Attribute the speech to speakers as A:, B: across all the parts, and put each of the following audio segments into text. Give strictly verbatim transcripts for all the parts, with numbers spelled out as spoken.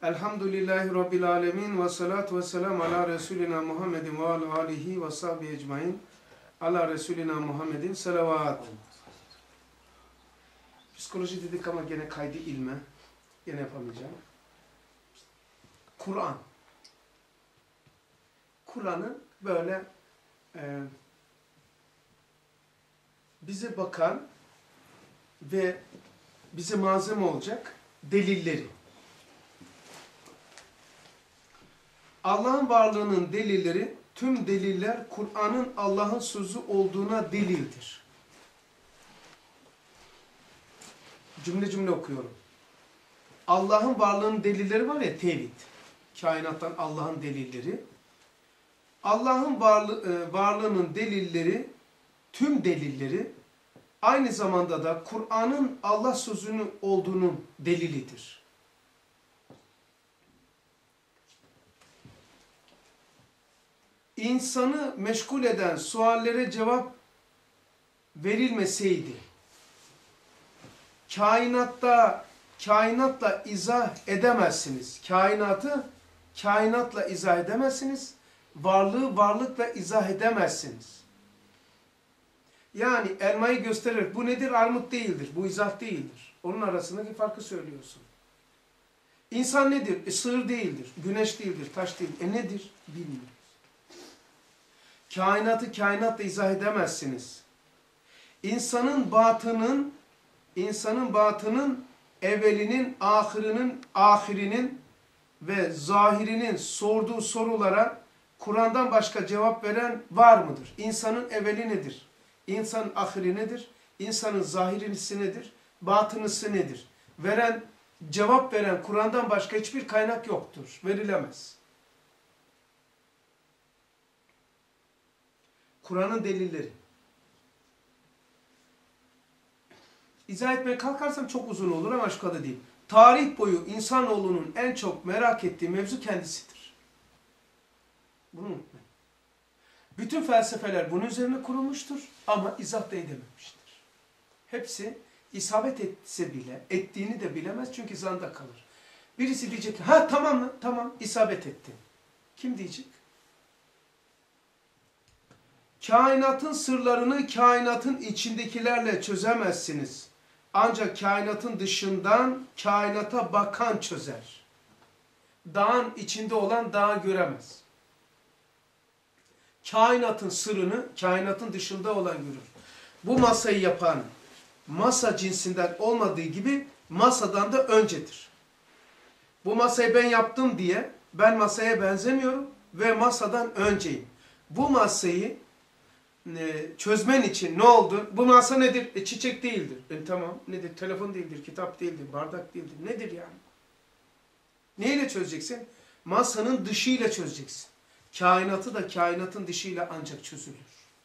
A: Elhamdülillahi Rabbil alemin ve salatu ve selam ala Resulina Muhammedin ve ala alihi ve sahbihi ecmain. Ala Resulina Muhammedin selavat. Psikoloji dedik ama gene kaydı ilme. Gene yapamayacağım. Kur'an. Kur'an'ın böyle e, bize bakan ve bize malzeme olacak delilleri. Allah'ın varlığının delilleri, tüm deliller Kur'an'ın Allah'ın sözü olduğuna delildir. Cümle cümle okuyorum. Allah'ın varlığının delilleri var ya, tevhid. Kainattan Allah'ın delilleri. Allah'ın varlığı, varlığının delilleri, tüm delilleri aynı zamanda da Kur'an'ın Allah sözünün olduğunun delilidir. İnsanı meşgul eden suallere cevap verilmeseydi, kainatta, kainatla izah edemezsiniz. Kainatı kainatla izah edemezsiniz. Varlığı varlıkla izah edemezsiniz. Yani elmayı gösterir. Bu nedir? Armut değildir. Bu izah değildir. Onun arasındaki farkı söylüyorsun. İnsan nedir? E, sığır değildir. Güneş değildir. Taş değildir. E nedir? Bilmiyoruz. Kainatı kainatla izah edemezsiniz. İnsanın batının, insanın batının evvelinin, ahirinin, ahirinin ve zahirinin sorduğu sorulara Kur'an'dan başka cevap veren var mıdır? İnsanın evveli nedir? İnsanın ahiri nedir? İnsanın zahirisi nedir? Batınısı nedir? Veren, cevap veren Kur'an'dan başka hiçbir kaynak yoktur. Verilemez. Kur'an'ın delilleri. İzah etmeye kalkarsam çok uzun olur ama şu kadar değil. Tarih boyu insanoğlunun en çok merak ettiği mevzu kendisidir. Bunu unutmayın. Bütün felsefeler bunun üzerine kurulmuştur ama izah da edememiştir. Hepsi isabet etse bile, ettiğini de bilemez çünkü zanda kalır. Birisi diyecek ki, ha tamam mı? Tamam, isabet etti. Kim diyecek? Kainatın sırlarını kainatın içindekilerle çözemezsiniz. Ancak kainatın dışından kainata bakan çözer. Dağın içinde olan dağı göremez. Kainatın sırrını kainatın dışında olan görür. Bu masayı yapan masa cinsinden olmadığı gibi masadan da öncedir. Bu masayı ben yaptım diye ben masaya benzemiyorum ve masadan önceyim. Bu masayı çözmen için ne oldu? Bu masa nedir? E, çiçek değildir. E, tamam. Nedir? Telefon değildir, kitap değildir, bardak değildir. Nedir yani? Neyle çözeceksin? Masanın dışıyla çözeceksin. Kainatı da kainatın dışıyla ancak çözülür.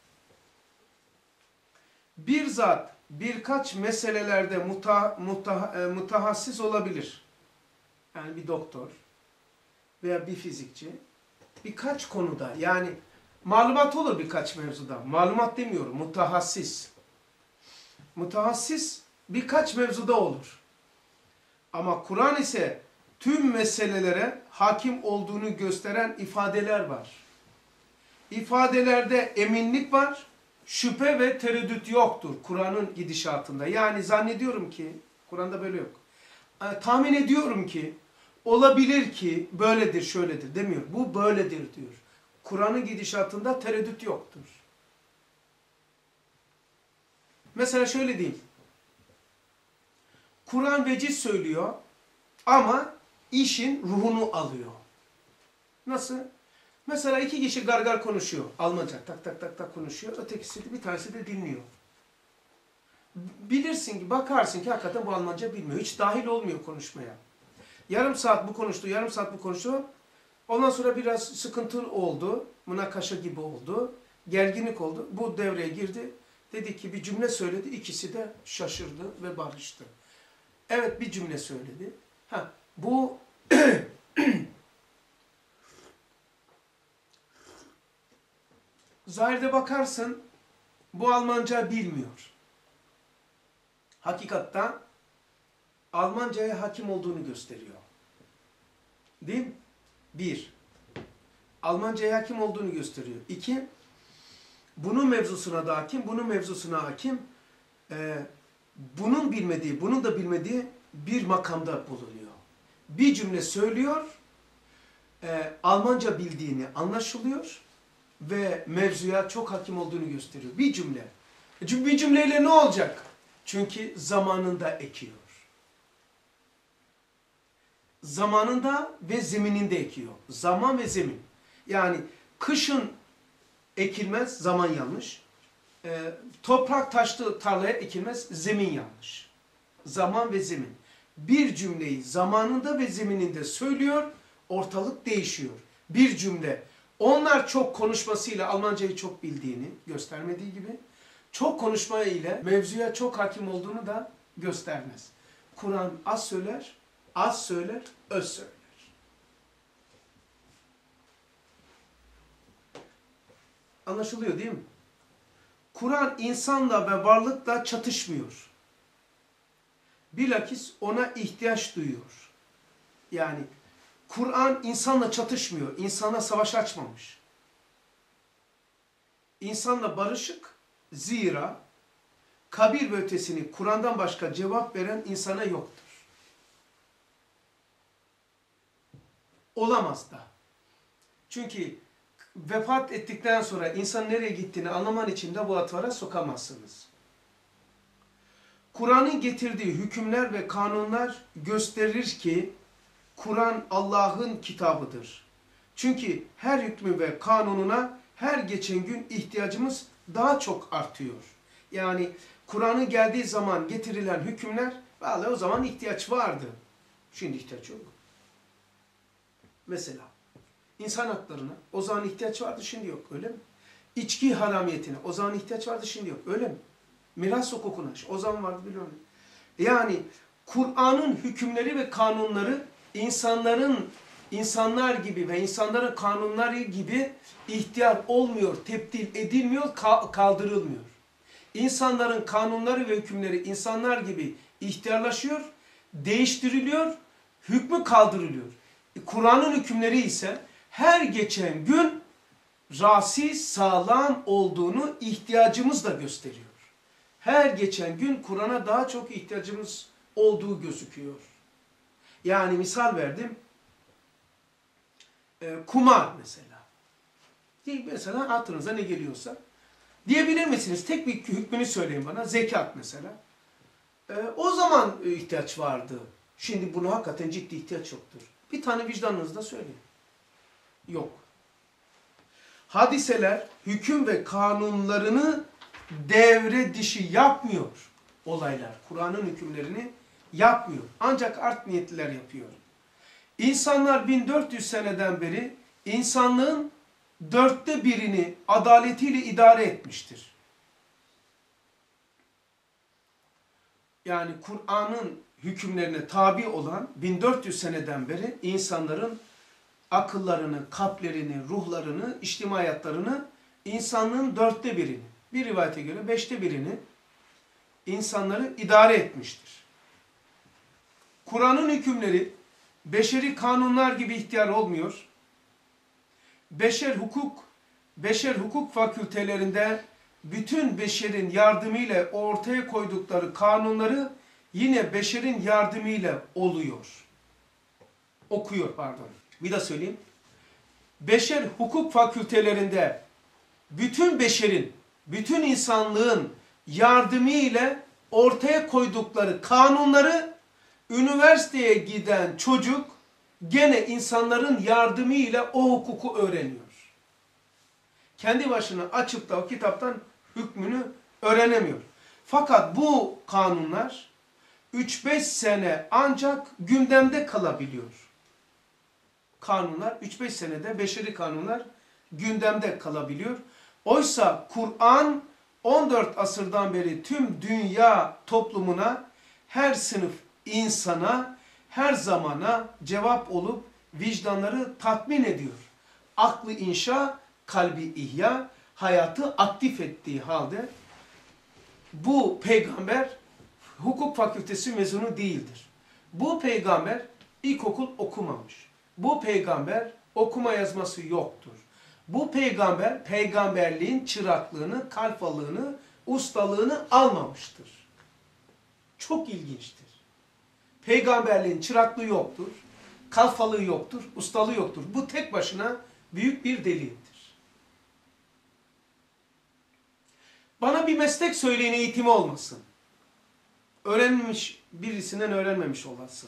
A: Bir zat birkaç meselelerde muta, muta, e, mutahassis olabilir. Yani bir doktor veya bir fizikçi birkaç konuda yani malumat olur birkaç mevzuda. Malumat demiyorum, mutahassis. Mutahassis birkaç mevzuda olur. Ama Kur'an ise tüm meselelere hakim olduğunu gösteren ifadeler var. İfadelerde eminlik var, şüphe ve tereddüt yoktur Kur'an'ın gidişatında. Yani zannediyorum ki, Kur'an'da böyle yok. E, tahmin ediyorum ki, olabilir ki böyledir, şöyledir demiyor. Bu böyledir diyor. Kur'an'ın gidişatında tereddüt yoktur. Mesela şöyle diyeyim. Kur'an veciz söylüyor ama işin ruhunu alıyor. Nasıl? Mesela iki kişi gargar konuşuyor. Almanca tak tak tak tak konuşuyor. Ötekisi de bir tanesi de dinliyor. Bilirsin ki, bakarsın ki hakikaten bu Almanca bilmiyor. Hiç dahil olmuyor konuşmaya. Yarım saat bu konuştu, yarım saat bu konuştu. Ondan sonra biraz sıkıntı oldu. Münakaşa gibi oldu. Gerginlik oldu. Bu devreye girdi. Dedi ki bir cümle söyledi. İkisi de şaşırdı ve barıştı. Evet bir cümle söyledi. Ha, bu zahirde bakarsın bu Almanca bilmiyor. Hakikatta Almanca'ya hakim olduğunu gösteriyor. Değil mi? Bir, Almanca'ya hakim olduğunu gösteriyor. İki, bunun mevzusuna da hakim, bunun mevzusuna hakim. Ee, bunun bilmediği, bunun da bilmediği bir makamda bulunuyor. Bir cümle söylüyor, e, Almanca bildiğini anlaşılıyor ve mevzuya çok hakim olduğunu gösteriyor. Bir cümle. Çünkü bir cümleyle ne olacak? Çünkü zamanında ekiyor. Zamanında ve zemininde ekiyor. Zaman ve zemin. Yani kışın ekilmez, zaman yanlış. E, toprak taşlı tarlaya ekilmez, zemin yanlış. Zaman ve zemin. Bir cümleyi zamanında ve zemininde söylüyor, ortalık değişiyor. Bir cümle, onlar çok konuşmasıyla Almancayı çok bildiğini göstermediği gibi, çok konuşma ile mevzuya çok hakim olduğunu da göstermez. Kur'an az söyler, az söyler, öz söyler. Anlaşılıyor değil mi? Kur'an insanla ve varlıkla çatışmıyor. Bilakis ona ihtiyaç duyuyor. Yani Kur'an insanla çatışmıyor. İnsana savaş açmamış. İnsanla barışık. Zira kabir ve ötesini Kur'an'dan başka cevap veren insana yoktur. Olamaz da. Çünkü vefat ettikten sonra insan nereye gittiğini anlaman için de bu atvara sokamazsınız. Kur'an'ın getirdiği hükümler ve kanunlar gösterir ki Kur'an Allah'ın kitabıdır. Çünkü her hükmü ve kanununa her geçen gün ihtiyacımız daha çok artıyor. Yani Kur'an'ın geldiği zaman getirilen hükümler, vallahi o zaman ihtiyaç vardı. Şimdi ihtiyaç yok. Mesela insan haklarına o zaman ihtiyaç vardı, şimdi yok, öyle mi? İçki haramiyetine o zaman ihtiyaç vardı, şimdi yok, öyle mi? Miras hukukuna o zaman vardı, biliyorum. Yani Kur'an'ın hükümleri ve kanunları insanların insanlar gibi ve insanların kanunları gibi ihtiyar olmuyor, tebdil edilmiyor, kaldırılmıyor. İnsanların kanunları ve hükümleri insanlar gibi ihtiyarlaşıyor, değiştiriliyor, hükmü kaldırılıyor. Kur'an'ın hükümleri ise her geçen gün rasi sağlam olduğunu ihtiyacımız da gösteriyor. Her geçen gün Kur'an'a daha çok ihtiyacımız olduğu gözüküyor. Yani misal verdim, e, kumar mesela. Değil, mesela hatırınıza ne geliyorsa. Diyebilir misiniz? Tek bir hükmünü söyleyin bana. Zekat mesela. E, o zaman ihtiyaç vardı. Şimdi buna hakikaten ciddi ihtiyaç yoktur. Bir tane vicdanınızda söyleyin. Yok. Hadiseler, hüküm ve kanunlarını devre dışı yapmıyor olaylar. Kur'an'ın hükümlerini yapmıyor. Ancak art niyetliler yapıyor. İnsanlar bin dört yüz seneden beri insanlığın dörtte birini adaletiyle idare etmiştir. Yani Kur'an'ın hükümlerine tabi olan bin dört yüz seneden beri insanların akıllarını, kalplerini, ruhlarını, içtimai hayatlarını, insanlığın dörtte birini, bir rivayete göre beşte birini insanları idare etmiştir. Kur'an'ın hükümleri beşeri kanunlar gibi ihtiyar olmuyor. Beşer hukuk, beşer hukuk fakültelerinde bütün beşerin yardımıyla ortaya koydukları kanunları yine beşerin yardımıyla oluyor. Okuyor pardon. Bir daha söyleyeyim. Beşer hukuk fakültelerinde bütün beşerin, bütün insanlığın yardımıyla ortaya koydukları kanunları üniversiteye giden çocuk gene insanların yardımıyla o hukuku öğreniyor. Kendi başına açıp da o kitaptan hükmünü öğrenemiyor. Fakat bu kanunlar üç beş sene ancak gündemde kalabiliyor. Kanunlar üç beş senede beşeri kanunlar gündemde kalabiliyor. Oysa Kur'an on dört asırdan beri tüm dünya toplumuna, her sınıf insana, her zamana cevap olup vicdanları tatmin ediyor. Aklı inşa, kalbi ihya, hayatı aktif ettiği halde bu peygamber hukuk fakültesi mezunu değildir. Bu peygamber ilkokul okumamış. Bu peygamber okuma yazması yoktur. Bu peygamber peygamberliğin çıraklığını, kalfalığını, ustalığını almamıştır. Çok ilginçtir. Peygamberliğin çıraklığı yoktur, kalfalığı yoktur, ustalığı yoktur. Bu tek başına büyük bir delildir. Bana bir meslek söyleyin, eğitimi olmasın. Öğrenmiş birisinden öğrenmemiş olasın.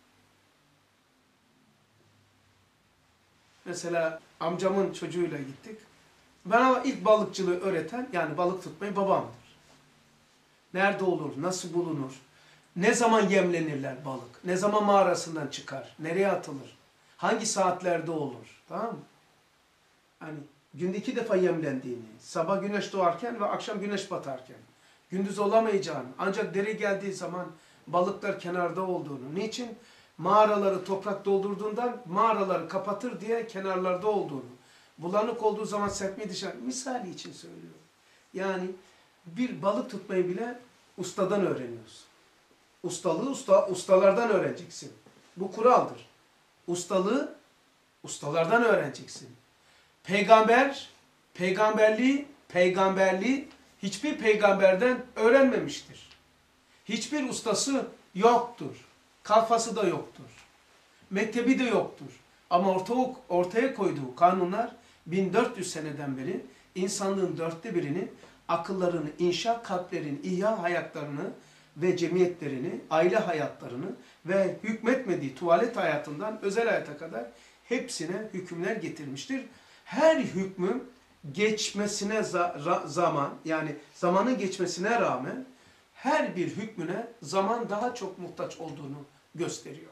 A: Mesela amcamın çocuğuyla gittik. Bana ilk balıkçılığı öğreten, yani balık tutmayı babamdır. Nerede olur, nasıl bulunur, ne zaman yemlenirler balık, ne zaman mağarasından çıkar, nereye atılır, hangi saatlerde olur, tamam mı? Hani günde iki defa yemlendiğini, sabah güneş doğarken ve akşam güneş batarken, gündüz olamayacağını, ancak dere geldiği zaman balıklar kenarda olduğunu, niçin? Mağaraları toprak doldurduğundan mağaraları kapatır diye kenarlarda olduğunu, bulanık olduğu zaman serpmeyi dışarı, misali için söylüyorum. Yani bir balık tutmayı bile ustadan öğreniyorsun. Ustalığı usta, ustalardan öğreneceksin. Bu kuraldır. Ustalığı ustalardan öğreneceksin. Peygamber, peygamberliği, peygamberliği hiçbir peygamberden öğrenmemiştir. Hiçbir ustası yoktur. Kalfası da yoktur. Mektebi de yoktur. Ama ortaya, ortaya koyduğu kanunlar bin dört yüz seneden beri insanlığın dörtte birini, akıllarını inşa, kalplerin ihya hayatlarını ve cemiyetlerini, aile hayatlarını ve hükmetmediği tuvalet hayatından özel hayata kadar hepsine hükümler getirmiştir. Her hükmün geçmesine zaman, yani zamanın geçmesine rağmen her bir hükmüne zaman daha çok muhtaç olduğunu gösteriyor.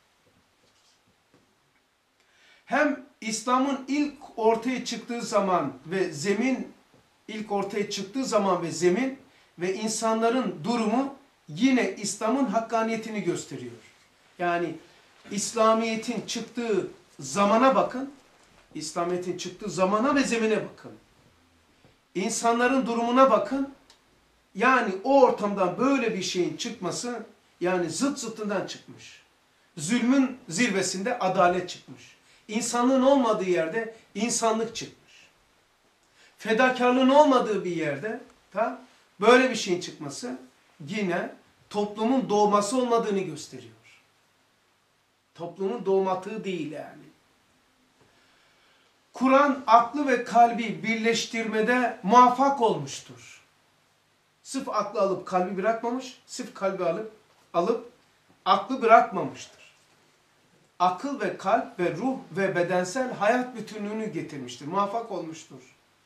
A: Hem İslam'ın ilk ortaya çıktığı zaman ve zemin, ilk ortaya çıktığı zaman ve zemin ve insanların durumu yine İslam'ın hakkaniyetini gösteriyor. Yani İslamiyet'in çıktığı zamana bakın, İslamiyet'in çıktığı zamana ve zemine bakın. İnsanların durumuna bakın, yani o ortamdan böyle bir şeyin çıkması, yani zıt zıttından çıkmış. Zulmün zirvesinde adalet çıkmış. İnsanlığın olmadığı yerde insanlık çıkmış. Fedakarlığın olmadığı bir yerde ta, böyle bir şeyin çıkması yine toplumun doğması olmadığını gösteriyor. Toplumun doğmatığı değil yani. Kur'an aklı ve kalbi birleştirmede muvaffak olmuştur. Sırf aklı alıp kalbi bırakmamış, sırf kalbi alıp alıp aklı bırakmamıştır. Akıl ve kalp ve ruh ve bedensel hayat bütünlüğünü getirmiştir. Muvaffak olmuştur.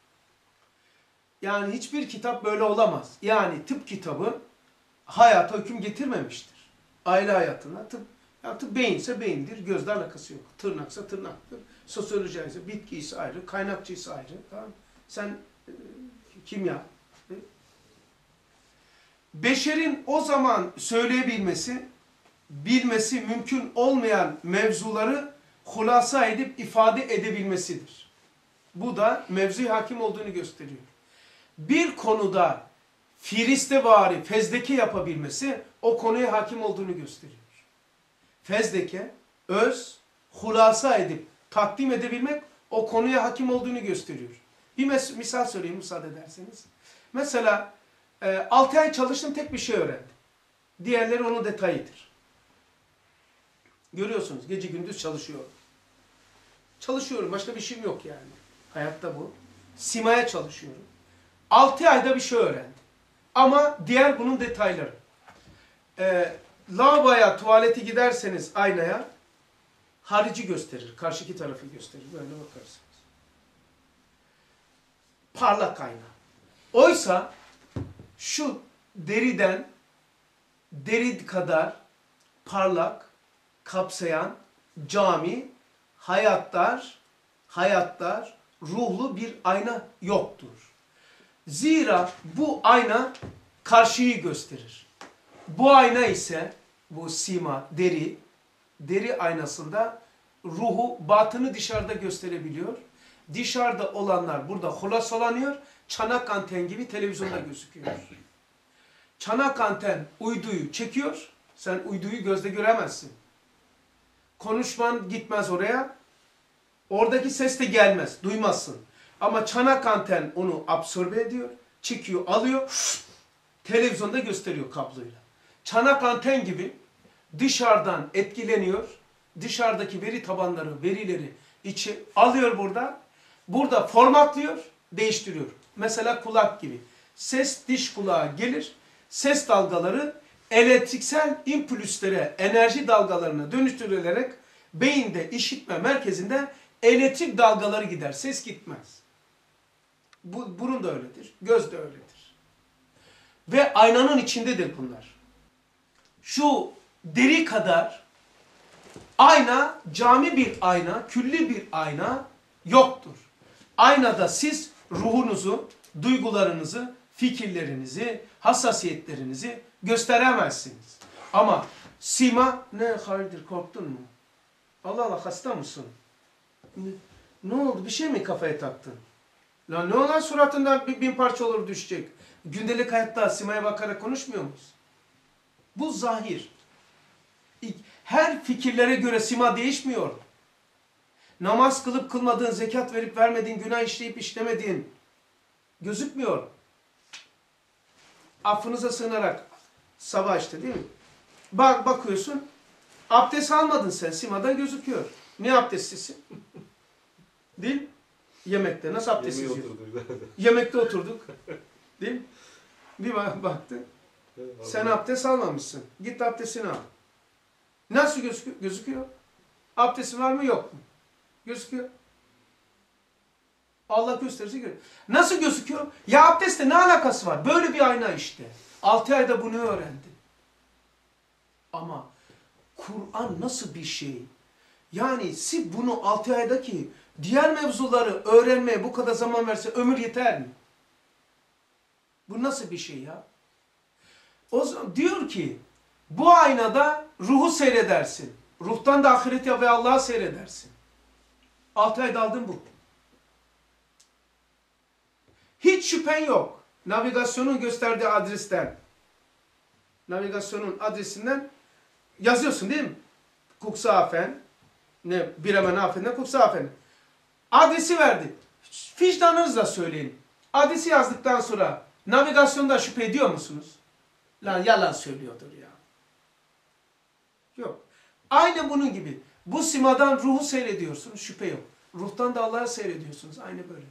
A: Yani hiçbir kitap böyle olamaz. Yani tıp kitabı hayata hüküm getirmemiştir. Aile hayatına tıp, ya tıp beyinse beyindir, gözle alakası yok. Tırnaksa tırnaktır. Sosyoloji ise bitki ise ayrı, kaynakçı ise ayrı. Tamam. Sen e, kimya. E, beşerin o zaman söyleyebilmesi, bilmesi mümkün olmayan mevzuları hulasa edip ifade edebilmesidir. Bu da mevzu hakim olduğunu gösteriyor. Bir konuda firistevari, fezleke yapabilmesi o konuya hakim olduğunu gösteriyor. Fezleke, öz, hulasa edip takdim edebilmek o konuya hakim olduğunu gösteriyor. Bir misal söyleyeyim müsaade ederseniz. Mesela e, altı ay çalıştım, tek bir şey öğrendim. Diğerleri onun detayıdır. Görüyorsunuz, gece gündüz çalışıyorum. Çalışıyorum, başka bir şeyim yok yani. Hayatta bu. Simaya çalışıyorum. altı ayda bir şey öğrendim. Ama diğer bunun detayları. Ee, lavaboya, tuvalete giderseniz aynaya harici gösterir. Karşıki tarafı gösterir. Böyle bakarsınız. Parlak ayna. Oysa şu deriden deri kadar parlak, kapsayan, cami, hayatlar, hayatlar, ruhlu bir ayna yoktur. Zira bu ayna karşıyı gösterir. Bu ayna ise, bu sima, deri, deri aynasında ruhu, batını dışarıda gösterebiliyor. Dışarıda olanlar burada hulasalanıyor, çanak anten gibi televizyonda gözüküyor. Çanak anten uyduyu çekiyor, sen uyduyu gözle göremezsin. Konuşman gitmez oraya. Oradaki ses de gelmez. Duymazsın. Ama çanak anten onu absorbe ediyor. Çekiyor, alıyor. Televizyonda gösteriyor kabloyla. Çanak anten gibi dışarıdan etkileniyor. Dışarıdaki veri tabanları, verileri içi alıyor burada. Burada formatlıyor, değiştiriyor. Mesela kulak gibi. Ses diş kulağa gelir. Ses dalgaları elektriksel impulüslere, enerji dalgalarına dönüştürülerek beyinde işitme merkezinde elektrik dalgaları gider. Ses gitmez. Bu, burun da öyledir. Göz de öyledir. Ve aynanın içindedir bunlar. Şu deri kadar ayna, cami bir ayna, külli bir ayna yoktur. Aynada siz ruhunuzu, duygularınızı, fikirlerinizi, hassasiyetlerinizi gösteremezsiniz. Ama sima, ne hayırdır, korktun mu? Allah Allah, hasta mısın? Ne, ne oldu, bir şey mi kafaya taktın? Lan ne olan suratından bir bin parça olur düşecek. Gündelik hayatta simaya bakarak konuşmuyor muyuz? Bu zahir. Her fikirlere göre sima değişmiyor. Namaz kılıp kılmadığın, zekat verip vermediğin, günah işleyip işlemediğin gözükmüyor. Affınıza sığınarak sabah işte değil mi? Bak bakıyorsun, abdest almadın sen, simadan gözüküyor. Ne abdestlisin? Değil mi? Yemekte nasıl abdestsiz yiyor? Yemekte oturduk. Değil mi? Bir baktın. Sen abdest almamışsın. Git abdestini al. Nasıl gözüküyor? Gözüküyor. Abdestin var mı yok mu? Gözüküyor. Allah gösterirse görüyor. Nasıl gözüküyor? Ya abdestle ne alakası var? Böyle bir ayna işte. Altı ayda bunu öğrendim. Ama Kur'an nasıl bir şey? Yani siz bunu altı aydaki diğer mevzuları öğrenmeye bu kadar zaman verse ömür yeter mi? Bu nasıl bir şey ya? O zaman diyor ki bu aynada ruhu seyredersin. Ruhtan da ahireti ve Allah'ı seyredersin. Altı ayda aldın bu. Hiç şüphen yok. Navigasyonun gösterdiği adresten, navigasyonun adresinden yazıyorsun değil mi? Cuxhaven, ne Bremerhaven'den Cuxhaven. Adresi verdi. Vicdanınızla söyleyin. Adresi yazdıktan sonra navigasyonda şüphe ediyor musunuz? Lan yalan söylüyordur ya. Yok. Aynı bunun gibi. Bu simadan ruhu seyrediyorsunuz, şüphe yok. Ruhtan da Allah'ı seyrediyorsunuz, aynı böyledir.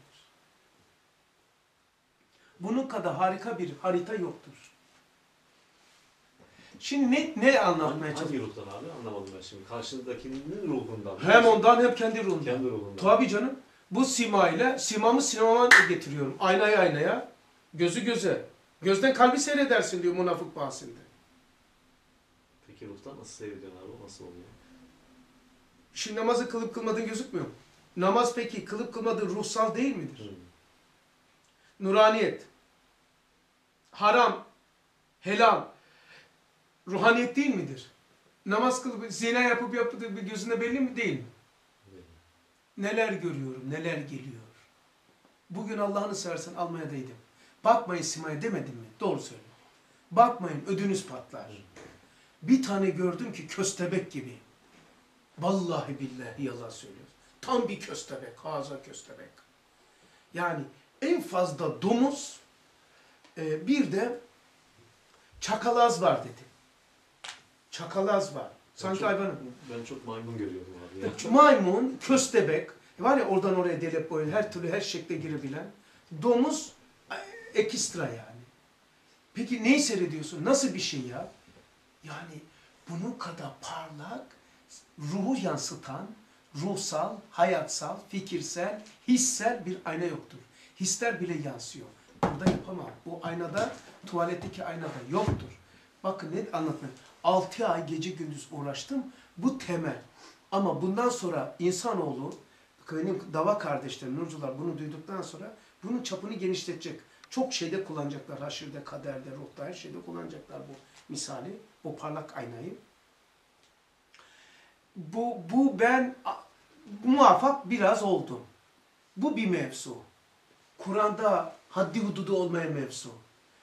A: Bunun kadar harika bir harita yoktur. Şimdi ne, ne anlatmaya çalışıyorum?
B: Hangi ruhtan abi? Anlamadım ben şimdi. Karşındakinin ruhundan.
A: Hem ondan hem kendi ruhundan.
B: Kendi ruhundan.
A: Tabii canım. Bu sima ile simamı sinemama getiriyorum. Aynaya aynaya. Gözü göze. Gözden kalbi seyredersin diyor münafık bahsinde.
B: Peki ruhtan nasıl seyrediyorsun abi? O nasıl oluyor?
A: Şimdi namazı kılıp kılmadığın gözükmüyor mu? Namaz peki kılıp kılmadığın ruhsal değil midir? Hmm. Nuraniyet. Haram. Helal. Ruhaniyet değil midir? Namaz kılıp zina yapıp yaptığı bir gözünde belli mi? Değil mi? Evet. Neler görüyorum, neler geliyor. Bugün Allah'ını seversen almaya değdim. Bakmayın simaya demedim mi? Doğru söylüyorum. Bakmayın ödünüz patlar. Evet. Bir tane gördüm ki köstebek gibi. Vallahi billahi yalan söylüyor. Tam bir köstebek, haza köstebek. Yani en fazla domuz, e, bir de çakalaz var dedi. Çakalaz var. Sanki hayvanı.
B: Ben çok maymun görüyorum abi. Ya.
A: Maymun, köstebek, var ya oradan oraya delip boyun her türlü her şekle girebilen. Domuz ekstra yani. Peki neyi seyrediyorsun? Nasıl bir şey ya? Yani bunun kadar parlak, ruhu yansıtan, ruhsal, hayatsal, fikirsel, hissel bir ayna yoktur. Hisler bile yansıyor. Burada yapamam. Bu aynada, tuvaletteki aynada yoktur. Bakın ne anlatmıyorum. Altı ay gece gündüz uğraştım. Bu temel. Ama bundan sonra insanoğlu, benim dava kardeşlerim, nurcular bunu duyduktan sonra bunun çapını genişletecek. Çok şeyde kullanacaklar. Haşirde, kaderde, ruhta, her şeyde kullanacaklar bu misali. Bu parlak aynayı. Bu, bu ben muvaffak biraz oldum. Bu bir mevzu. Kur'an'da haddi hududu olmayan mevzu.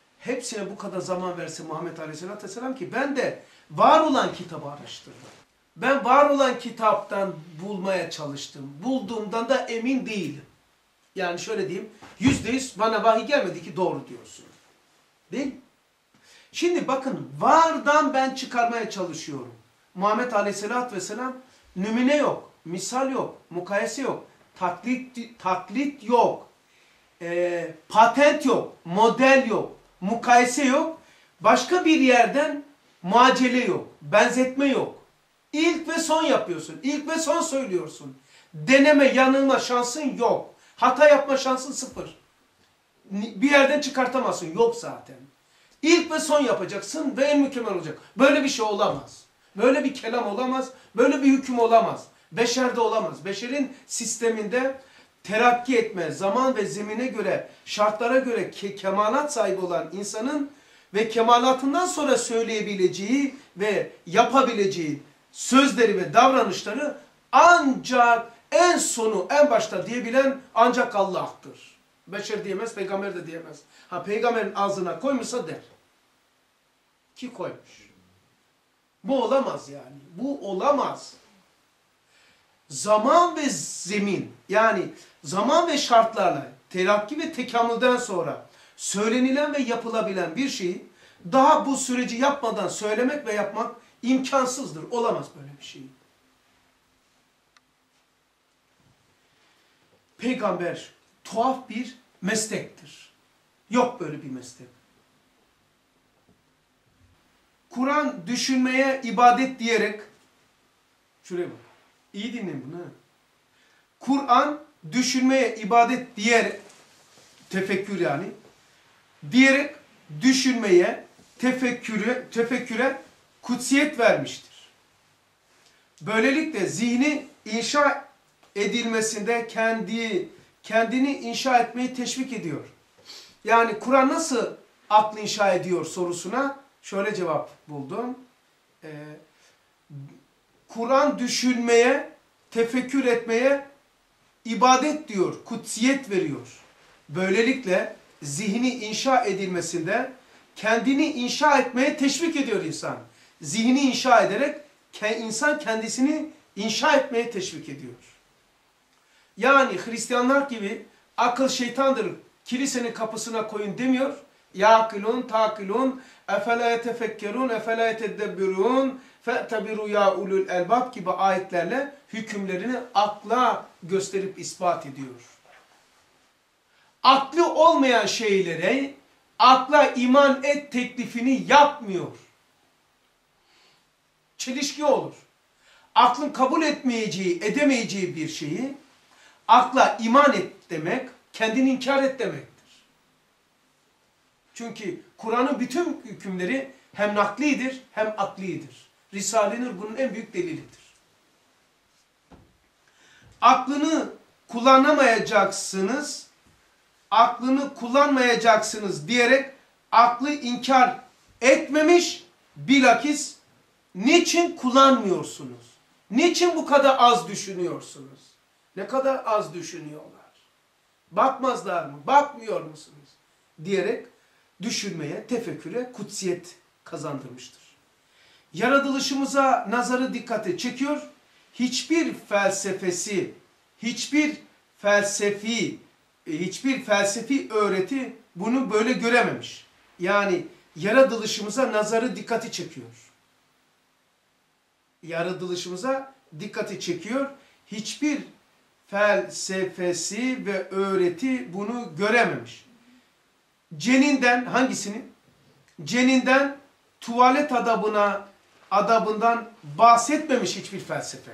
A: Hepsine bu kadar zaman verse Muhammed Aleyhisselatü Vesselam ki ben de var olan kitabı araştırdım. Ben var olan kitaptan bulmaya çalıştım. Bulduğumdan da emin değilim. Yani şöyle diyeyim, yüzde yüz bana vahiy gelmedi ki doğru diyorsun. Değil mi? Şimdi bakın, vardan ben çıkarmaya çalışıyorum. Muhammed Aleyhisselatü Vesselam nümune yok, misal yok, mukayese yok, taklit, taklit yok, e, patent yok, model yok, mukayese yok, başka bir yerden muacele yok, benzetme yok. İlk ve son yapıyorsun, ilk ve son söylüyorsun. Deneme, yanılma şansın yok. Hata yapma şansın sıfır. Bir yerden çıkartamazsın, yok zaten. İlk ve son yapacaksın ve en mükemmel olacak. Böyle bir şey olamaz. Böyle bir kelam olamaz. Böyle bir hüküm olamaz. Beşerde olamaz. Beşerin sisteminde terakki etme, zaman ve zemine göre, şartlara göre ke kemalat sahibi olan insanın ve kemalatından sonra söyleyebileceği ve yapabileceği sözleri ve davranışları ancak en sonu, en başta diyebilen ancak Allah'tır. Beşer diyemez, peygamber de diyemez. Ha, peygamberin ağzına koymuşsa der. Ki koymuş. Bu olamaz yani. Bu olamaz. Zaman ve zemin, yani zaman ve şartlarla terakki ve tekamülden sonra söylenilen ve yapılabilen bir şeyi daha bu süreci yapmadan söylemek ve yapmak imkansızdır. Olamaz böyle bir şey. Peygamber tuhaf bir meslektir. Yok böyle bir meslek. Kur'an düşünmeye ibadet diyerek, şuraya bak, iyi dinleyin bunu. Kur'an düşünmeye ibadet diyerek, tefekkür yani, diyerek düşünmeye, tefekküre, tefekküre kutsiyet vermiştir. Böylelikle zihni inşa edilmesinde kendi kendini inşa etmeyi teşvik ediyor. Yani Kur'an nasıl aklı inşa ediyor sorusuna şöyle cevap buldum. Ee, Kur'an düşünmeye, tefekkür etmeye ibadet diyor, kutsiyet veriyor. Böylelikle zihni inşa edilmesinde kendini inşa etmeye teşvik ediyor insan. Zihni inşa ederek insan kendisini inşa etmeye teşvik ediyor. Yani Hristiyanlar gibi akıl şeytandır, kilisenin kapısına koyun demiyor. Yâkilûn, tâkilûn, efelâ yetefekkerûn, efelâ yeteddebberûn, fe'tebirû yâ ulul elbab gibi ayetlerle hükümlerini akla gösterip ispat ediyor. Aklı olmayan şeylere akla iman et teklifini yapmıyor. Çelişki olur. Aklın kabul etmeyeceği, edemeyeceği bir şeyi akla iman et demek, kendini inkar et demektir. Çünkü Kur'an'ın bütün hükümleri hem naklidir hem aklidir. Risale-i Nur bunun en büyük delilidir. Aklını kullanamayacaksınız, aklını kullanmayacaksınız diyerek aklı inkar etmemiş, bilakis niçin kullanmıyorsunuz? Niçin bu kadar az düşünüyorsunuz? Ne kadar az düşünüyorlar? Bakmazlar mı? Bakmıyor musunuz? Diyerek düşünmeye, tefekküre kutsiyet kazandırmıştır. Yaratılışımıza nazarı dikkate çekiyor. Hiçbir felsefesi, hiçbir felsefi, hiçbir felsefi öğreti bunu böyle görememiş. Yani yaratılışımıza nazarı dikkati çekiyor. Yaratılışımıza dikkati çekiyor. Hiçbir felsefesi ve öğreti bunu görememiş. Ceninden hangisini? Ceninden tuvalet adabına, adabından bahsetmemiş hiçbir felsefe.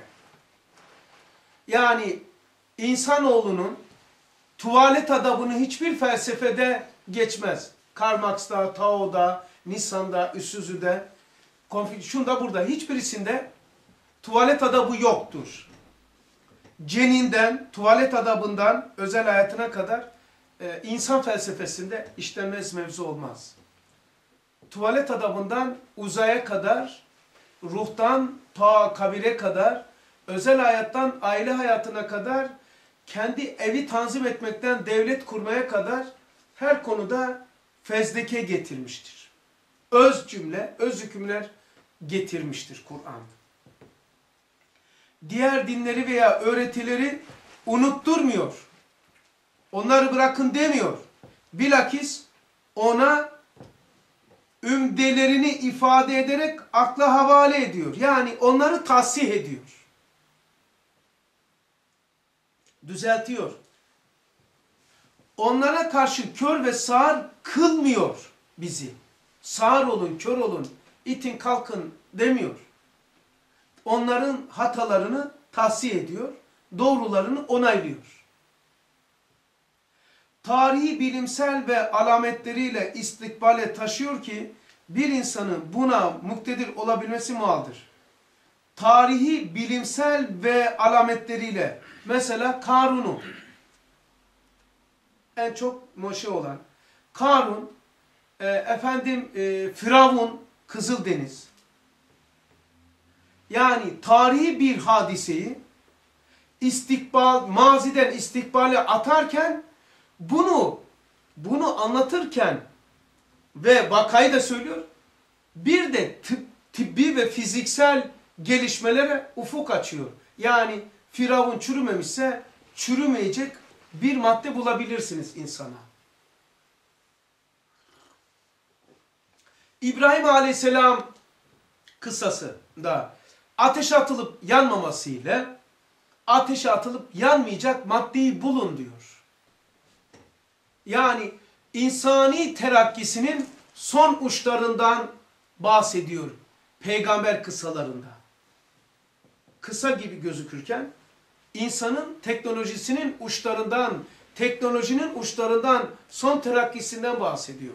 A: Yani insanoğlunun tuvalet adabını hiçbir felsefede geçmez. Karl Marx'ta, Tao'da, Nissan'da, Üssüzü'de, şunda burada hiçbirisinde tuvalet adabı yoktur. Ceninden, tuvalet adabından özel hayatına kadar e, insan felsefesinde işlenmez mevzu olmaz. Tuvalet adabından uzaya kadar, ruhtan ta kabire kadar, özel hayattan aile hayatına kadar, kendi evi tanzim etmekten devlet kurmaya kadar her konuda fezleke getirmiştir. Öz cümle, öz hükümler getirmiştir Kur'an. diğer dinleri veya öğretileri unutturmuyor. Onları bırakın demiyor. Bilakis ona ümdelerini ifade ederek akla havale ediyor. Yani onları tahsih ediyor. Düzeltiyor. Onlara karşı kör ve sağır kılmıyor bizi. Sağır olun, kör olun, itin kalkın demiyor. Onların hatalarını tahsih ediyor, doğrularını onaylıyor. Tarihi, bilimsel ve alametleriyle istikbale taşıyor ki bir insanın buna muktedir olabilmesi muhaldir. Tarihi, bilimsel ve alametleriyle mesela Karun'u en çok moşe olan Karun, e, efendim e, Firavun, Kızıldeniz. Yani tarihi bir hadiseyi istikbal, maziden istikbale atarken bunu bunu anlatırken ve vakayı da söylüyor. Bir de tıp, tıbbi ve fiziksel gelişmelere ufuk açıyor. Yani Firavun çürümemişse çürümeyecek bir madde bulabilirsiniz insana. İbrahim Aleyhisselam kıssası da ateşe atılıp yanmamasıyla ateşe atılıp yanmayacak maddeyi bulun diyor. Yani insani terakkisinin son uçlarından bahsediyor peygamber kıssalarında. Kısa gibi gözükürken insanın teknolojisinin uçlarından, teknolojinin uçlarından son terakkisinden bahsediyor.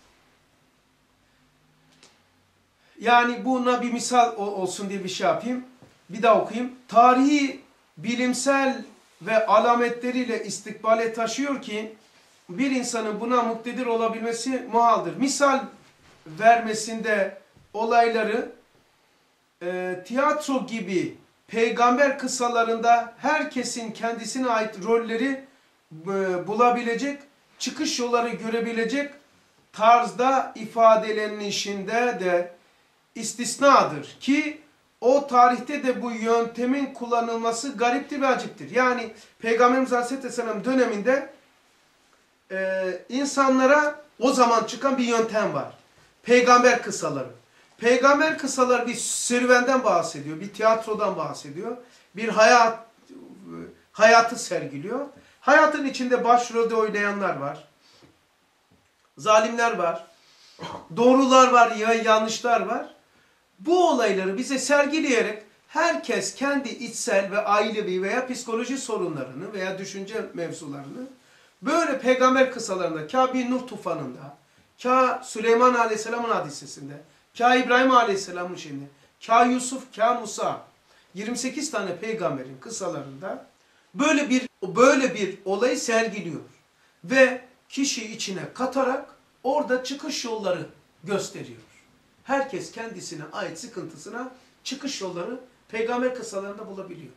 A: Yani buna bir misal olsun diye bir şey yapayım. Bir daha okuyayım. Tarihi, bilimsel ve alametleriyle istikbale taşıyor ki bir insanın buna muktedir olabilmesi muhaldir. Misal vermesinde olayları e, tiyatro gibi peygamber kıssalarında herkesin kendisine ait rolleri e, bulabilecek, çıkış yolları görebilecek tarzda ifadelenişinde de istisnadır ki o tarihte de bu yöntemin kullanılması gariptir ve aciptir. Yani Peygamberimiz Aleyhisselam döneminde e, insanlara o zaman çıkan bir yöntem var. Peygamber kıssaları. Peygamber kıssaları bir serüvenden bahsediyor, bir tiyatrodan bahsediyor, bir hayat hayatı sergiliyor. Hayatın içinde başrolde oynayanlar var, zalimler var, doğrular var ya yanlışlar var. Bu olayları bize sergileyerek herkes kendi içsel ve ailevi veya psikoloji sorunlarını veya düşünce mevzularını böyle peygamber kıssalarında, kâ bir Nuh tufanında, kâ Süleyman Aleyhisselam'ın hadisesinde, kâ İbrahim Aleyhisselam'ın şeyinde, kâ Yusuf, kâ Musa, yirmi sekiz tane peygamberin kıssalarında böyle bir böyle bir olayı sergiliyor ve kişi içine katarak orada çıkış yolları gösteriyor. Herkes kendisine ait sıkıntısına çıkış yolları peygamber kıssalarında bulabiliyor.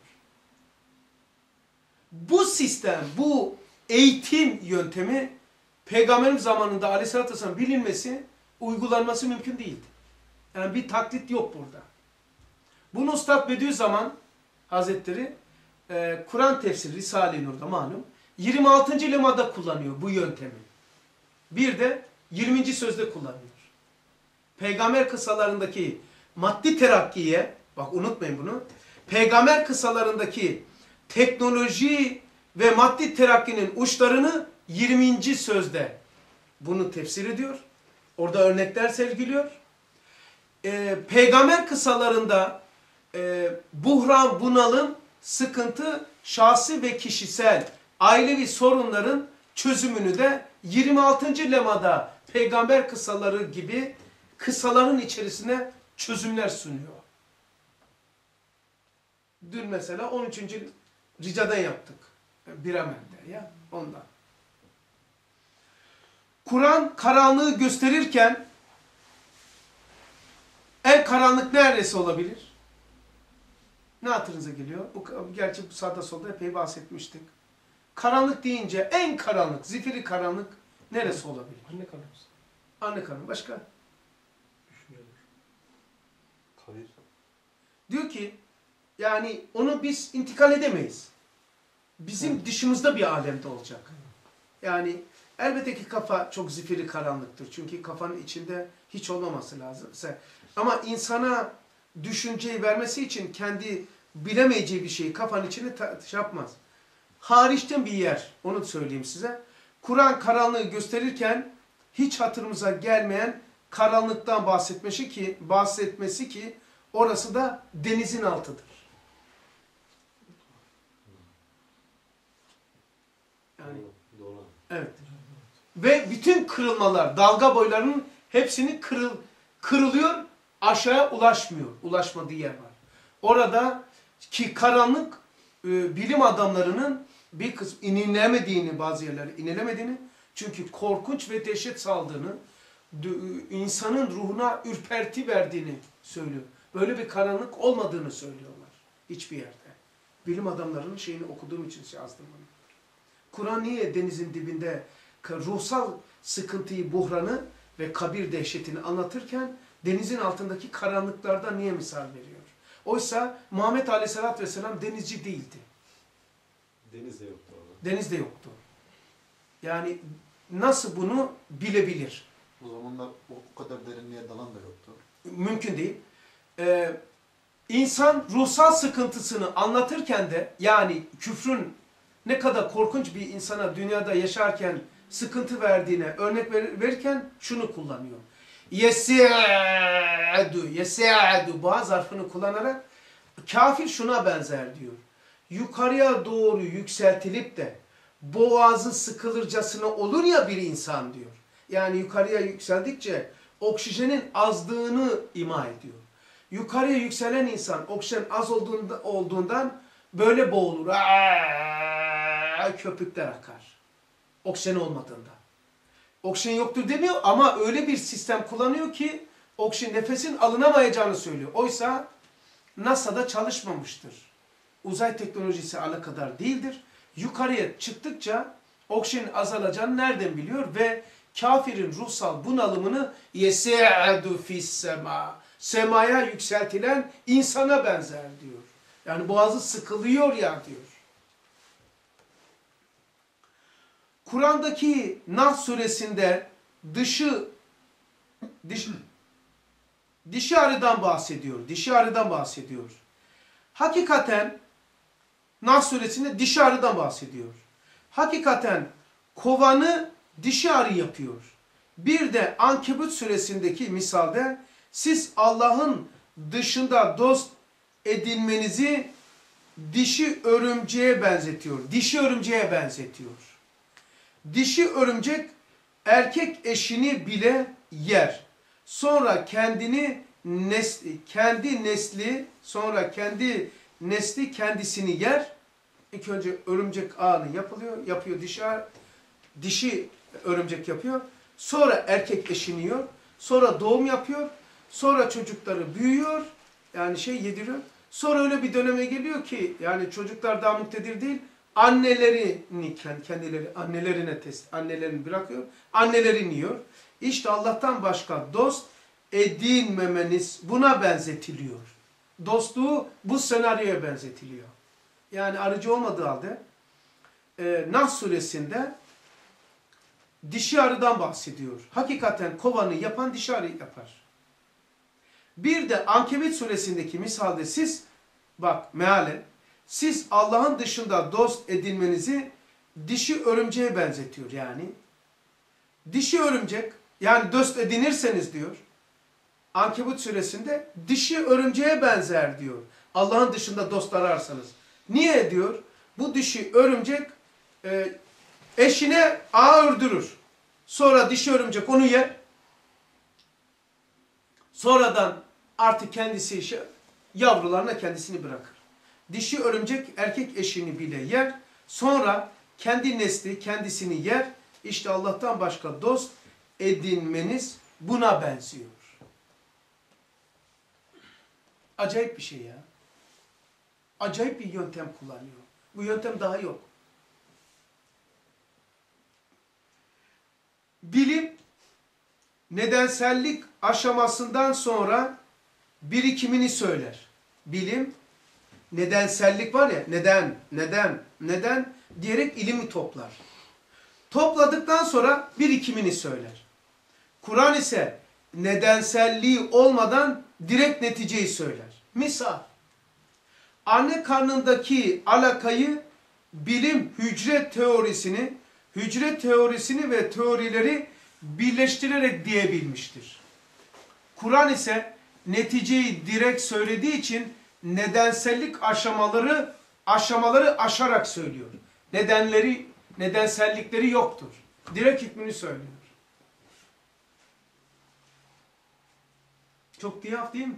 A: Bu sistem, bu eğitim yöntemi peygamberimiz zamanında Aleyhisselatü Vesselam bilinmesi, uygulanması mümkün değildi. Yani bir taklit yok burada. Bunu Üstad Bediüzzaman Hazretleri e, Kur'an tefsiri Risale-i Nur'da malum yirmi altıncı lemada kullanıyor bu yöntemi. Bir de yirminci sözde kullanıyor. Peygamber kıssalarındaki maddi terakkiye, bak unutmayın bunu, peygamber kıssalarındaki teknoloji ve maddi terakkinin uçlarını yirminci sözde bunu tefsir ediyor. Orada örnekler sergiliyor. Ee, peygamber kıssalarında e, buhran, bunalım, sıkıntı, şahsi ve kişisel, ailevi sorunların çözümünü de yirmi altıncı lemada peygamber kıssaları gibi kıssaların içerisine çözümler sunuyor. Dün mesela on üçüncü ricadan yaptık. Biramel'de ya ondan. Kur'an karanlığı gösterirken en karanlık neresi olabilir? Ne hatırınıza geliyor? Bu, gerçi bu sağda solda epey bahsetmiştik. Karanlık deyince en karanlık, zifiri karanlık neresi olabilir?
B: Anne karnımız.
A: Anne karnı. Başka?
B: Düşünceler. Kadir.
A: Diyor ki Yani onu biz intikal edemeyiz. Bizim
C: Evet.
A: dışımızda bir alemde olacak. Yani elbette ki kafa çok zifiri karanlıktır. Çünkü kafanın içinde hiç olmaması lazım. Ama insana düşünceyi vermesi için kendi bilemeyeceği bir şeyi kafanın içine şey yapmaz. Hariçten bir yer, onu söyleyeyim size. Kur'an karanlığı gösterirken hiç hatırımıza gelmeyen karanlıktan bahsetmesi ki, bahsetmesi ki orası da denizin altıdır. Yani
B: Doğru.
A: evet. Ve bütün kırılmalar, dalga boylarının hepsini kırıl, kırılıyor, aşağıya ulaşmıyor. Ulaşmadığı yer var. Orada ki karanlık e, bilim adamlarının bir kısmı inilemediğini, bazı yerlere inilemediğini, çünkü korkunç ve dehşet saldığını, insanın ruhuna ürperti verdiğini söylüyor. Böyle bir karanlık olmadığını söylüyorlar hiçbir yerde. Bilim adamlarının şeyini okuduğum için yazdım bunu. Kur'an niye denizin dibinde ruhsal sıkıntıyı, buhranı ve kabir dehşetini anlatırken denizin altındaki karanlıklardan niye misal veriyor? Oysa Muhammed Aleyhisselatü Vesselam denizci değildi.
B: Deniz de yoktu orada.
A: Deniz de yoktu. Yani nasıl bunu bilebilir?
C: O zamanlar o kadar derinliğe dalan da yoktu.
A: Mümkün değil. Ee, insan ruhsal sıkıntısını anlatırken de, yani küfrün ne kadar korkunç bir insana dünyada yaşarken sıkıntı verdiğine örnek ver, verirken şunu kullanıyor. Yes'adu, yes'adu boğaz zarfını kullanarak kafir şuna benzer diyor. Yukarıya doğru yükseltilip de boğazı sıkılırcasına olur ya bir insan diyor. Yani yukarıya yükseldikçe oksijenin azdığını ima ediyor. Yukarıya yükselen insan oksijen az olduğunda, olduğundan böyle boğulur. Aa, köpükler akar. Oksijen olmadığında. Oksijen yoktur demiyor ama öyle bir sistem kullanıyor ki oksijen nefesin alınamayacağını söylüyor. Oysa NASA'da çalışmamıştır. Uzay teknolojisi alakadar değildir. Yukarıya çıktıkça oksijenin azalacağını nereden biliyor ve kafirin ruhsal bunalımını yese'adu fissema, semaya yükseltilen insana benzer diyor. Yani boğazı sıkılıyor ya diyor. Kur'an'daki Nahl suresinde dışı diş, dişi arıdan bahsediyor. Dişi arıdan bahsediyor. Hakikaten Nahl suresinde dişi arıdan bahsediyor. Hakikaten kovanı dişi arı yapıyor. Bir de Ankebut suresindeki misalde siz Allah'ın dışında dost edinmenizi dişi örümceğe benzetiyor. Dişi örümceğe benzetiyor. Dişi örümcek erkek eşini bile yer. Sonra kendini nesli, kendi nesli, sonra kendi nesli kendisini yer. İlk önce örümcek ağını yapılıyor, yapıyor dişi ağ, dişi örümcek yapıyor. Sonra erkek eşini yiyor. Sonra doğum yapıyor. Sonra çocukları büyüyor. Yani şey yediriyor. Sonra öyle bir döneme geliyor ki yani çocuklar daha muktedir değil. Annelerini kendileri annelerine test annelerini bırakıyor. Annelerini yiyor. İşte Allah'tan başka dost edinmemeniz buna benzetiliyor. Dostluğu bu senaryoya benzetiliyor. Yani arıcı olmadığı halde e, Nahl suresinde dişi arıdan bahsediyor. Hakikaten kovanı yapan dişi arı yapar. Bir de Ankebut suresindeki misalde siz bak mealen siz Allah'ın dışında dost edinmenizi dişi örümceğe benzetiyor yani. Dişi örümcek yani dost edinirseniz diyor. Ankebut suresinde dişi örümceğe benzer diyor. Allah'ın dışında dost ararsanız. Niye diyor? Bu dişi örümcek e, eşine ağ ördürür. Sonra dişi örümcek onu yer. Sonradan artık kendisi işe, yavrularına kendisini bırakır. Dişi örümcek erkek eşini bile yer. Sonra kendi nesli kendisini yer. İşte Allah'tan başka dost edinmeniz buna benziyor. Acayip bir şey ya. Acayip bir yöntem kullanıyor. Bu yöntem daha yok. Bilim nedensellik aşamasından sonra birikimini söyler. Bilim nedensellik var ya, neden, neden, neden diyerek ilimi toplar. Topladıktan sonra birikimini söyler. Kur'an ise nedenselliği olmadan direkt neticeyi söyler. Misal, anne karnındaki alakayı bilim hücre teorisini, hücre teorisini ve teorileri birleştirerek diyebilmiştir. Kur'an ise neticeyi direkt söylediği için nedensellik aşamaları aşamaları aşarak söylüyor. Nedenleri, nedensellikleri yoktur. Direkt hükmünü söylüyor. Çok diyaf değil mi?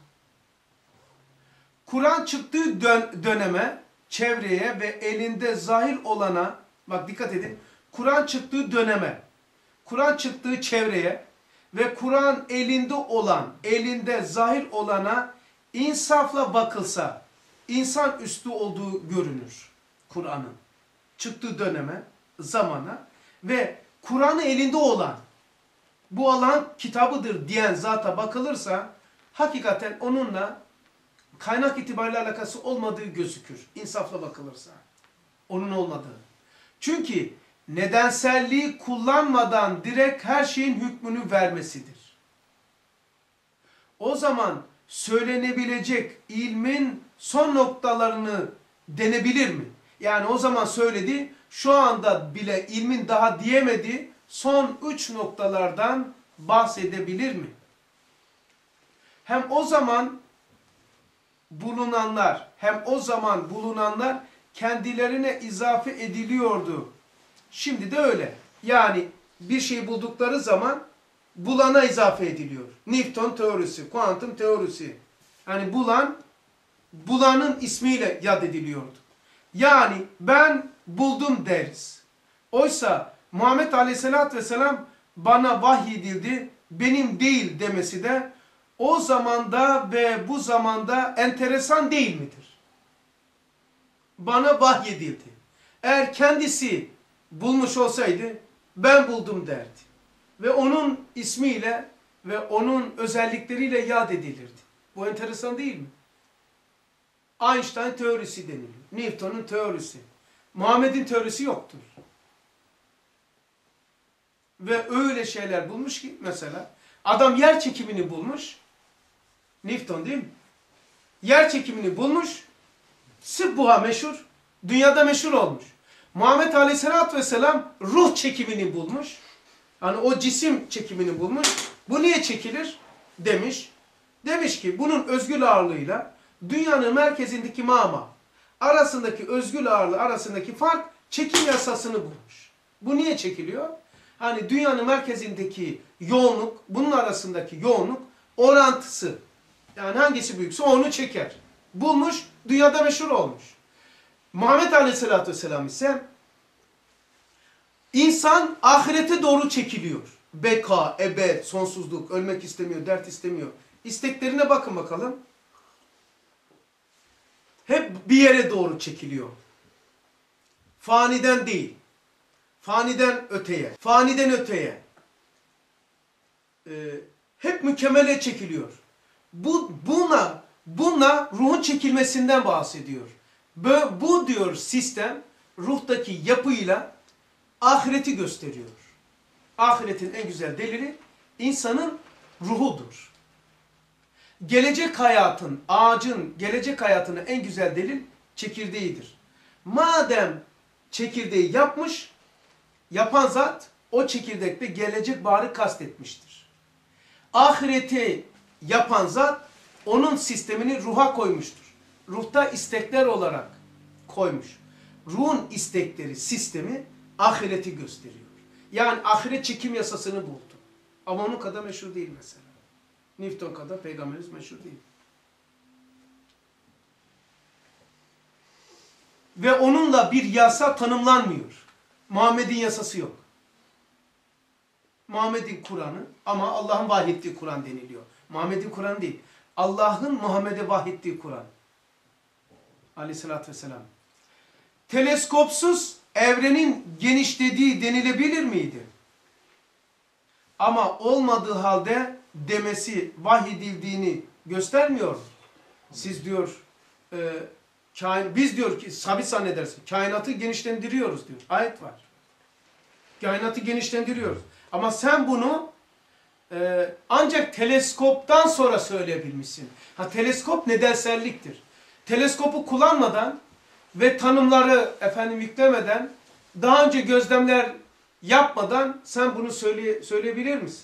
A: Kur'an çıktığı dön döneme, çevreye ve elinde zahir olana, bak dikkat edin, Kur'an çıktığı döneme, Kur'an çıktığı çevreye ve Kur'an elinde olan, elinde zahir olana insafla bakılsa, insan üstü olduğu görünür Kur'an'ın. Çıktığı döneme, zamana ve Kur'an'ı elinde olan, bu alan kitabıdır diyen zata bakılırsa, hakikaten onunla kaynak itibariyle alakası olmadığı gözükür. İnsafla bakılırsa. Onun olmadığı. Çünkü nedenselliği kullanmadan direkt her şeyin hükmünü vermesidir. O zaman söylenebilecek ilmin son noktalarını denebilir mi? Yani o zaman söyledi, şu anda bile ilmin daha diyemediği son üç noktalardan bahsedebilir mi? Hem o zaman bulunanlar, hem o zaman bulunanlar kendilerine izafe ediliyordu. Şimdi de öyle. Yani bir şey buldukları zaman bulana izafe ediliyor. Newton teorisi, kuantum teorisi. Yani bulan, bulanın ismiyle yad ediliyordu. Yani ben buldum deriz. Oysa Muhammed Aleyhisselatü Vesselam bana vahyedildi, benim değil demesi de o zamanda ve bu zamanda enteresan değil midir? Bana vahyedildi. Eğer kendisi bulmuş olsaydı ben buldum derdi. Ve onun ismiyle ve onun özellikleriyle yad edilirdi. Bu enteresan değil mi? Einstein teorisi deniliyor. Newton'un teorisi. Muhammed'in teorisi yoktur. Ve öyle şeyler bulmuş ki mesela adam yer çekimini bulmuş. Newton değil mi? Yer çekimini bulmuş. Sırf buha meşhur. Dünyada meşhur olmuş. Muhammed Aleyhisselatü Vesselam ruh çekimini bulmuş. Yani o cisim çekimini bulmuş. Bu niye çekilir? Demiş. Demiş ki bunun özgül ağırlığıyla dünyanın merkezindeki mama arasındaki özgül ağırlığı arasındaki fark çekim yasasını bulmuş. Bu niye çekiliyor? Hani dünyanın merkezindeki yoğunluk, bunun arasındaki yoğunluk orantısı. Yani hangisi büyükse onu çeker. Bulmuş, dünyada meşhur olmuş. Muhammed Aleyhisselatü Vesselam ise insan ahirete doğru çekiliyor. Beka, ebed, sonsuzluk, ölmek istemiyor, dert istemiyor. İsteklerine bakın bakalım. Hep bir yere doğru çekiliyor. Faniden değil. Faniden öteye. Faniden öteye. Ee, hep mükemmele çekiliyor. Bu, buna, buna ruhun çekilmesinden bahsediyor. Bu, bu diyor sistem ruhtaki yapıyla ahireti gösteriyor. Ahiretin en güzel delili insanın ruhudur. Gelecek hayatın, ağacın gelecek hayatının en güzel delil çekirdeğidir. Madem çekirdeği yapmış, yapan zat o çekirdekte gelecek baharı kastetmiştir. Ahireti yapan zat onun sistemini ruha koymuştur. Ruhta istekler olarak koymuş. Ruhun istekleri, sistemi ahireti gösteriyor. Yani ahiret çekim yasasını buldu. Ama onun kadar meşhur değil mesela. Newton kadar peygamberimiz meşhur değil. Ve onunla bir yasa tanımlanmıyor. Muhammed'in yasası yok. Muhammed'in Kur'an'ı ama Allah'ın vahyettiği Kur'an deniliyor. Muhammed'in Kur'an değil. Allah'ın Muhammed'e vahyettiği Kur'an. Aleyhissalatü vesselam. Teleskopsuz evrenin genişlediği denilebilir miydi? Ama olmadığı halde demesi vahyedildiğini göstermiyor. Siz diyor e, Kain, biz diyor ki sabit zannedersin. Kainatı genişlendiriyoruz diyor. Ayet var. Kainatı genişlendiriyoruz. Ama sen bunu e, ancak teleskoptan sonra söyleyebilmişsin. Ha, teleskop nedenselliktir. Teleskopu kullanmadan ve tanımları efendim yüklemeden, daha önce gözlemler yapmadan sen bunu söyle, söyleyebilir misin?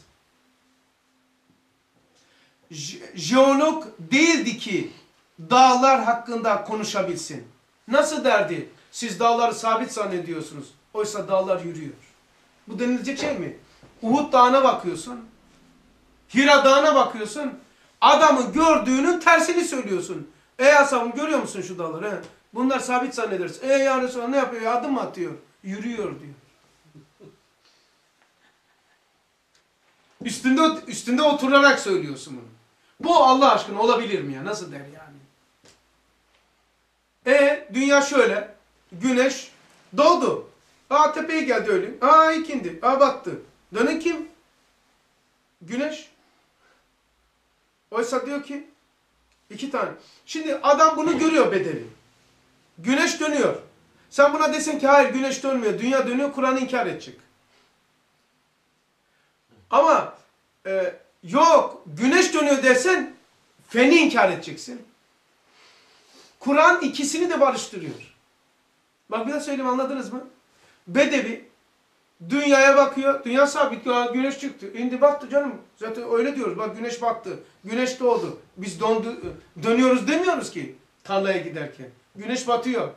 A: Jeolog değildi ki dağlar hakkında konuşabilsin. Nasıl derdi? Siz dağları sabit zannediyorsunuz. Oysa dağlar yürüyor. Bu denilecek şey mi? Uhud Dağı'na bakıyorsun. Hira Dağı'na bakıyorsun. Adamın gördüğünün tersini söylüyorsun. Ey ashabım görüyor musun şu dağları? He? Bunlar sabit zannederiz. Ey ya Resulallah ne yapıyor? Adım mı atıyor? Yürüyor diyor. Üstünde, üstünde oturarak söylüyorsun bunu. Bu Allah aşkına olabilir mi ya? Nasıl der yani? E dünya şöyle. Güneş doğdu. Aa tepeye geldi öyle. Aa ikindi. Aa battı. Dönen kim? Güneş. Oysa diyor ki iki tane. Şimdi adam bunu görüyor Bedevi. Güneş dönüyor. Sen buna desen ki hayır güneş dönmüyor. Dünya dönüyor. Kur'an'ı inkar edecek. Ama e, yok güneş dönüyor dersen feni inkar edeceksin. Kur'an ikisini de barıştırıyor. Bak bir daha söyleyeyim anladınız mı? Bedevi dünyaya bakıyor. Dünya sabit. Güneş çıktı. İndi battı canım. Zaten öyle diyoruz. Bak güneş battı. Güneş doğdu. Biz dondu, dönüyoruz demiyoruz ki tarlaya giderken. Güneş batıyor.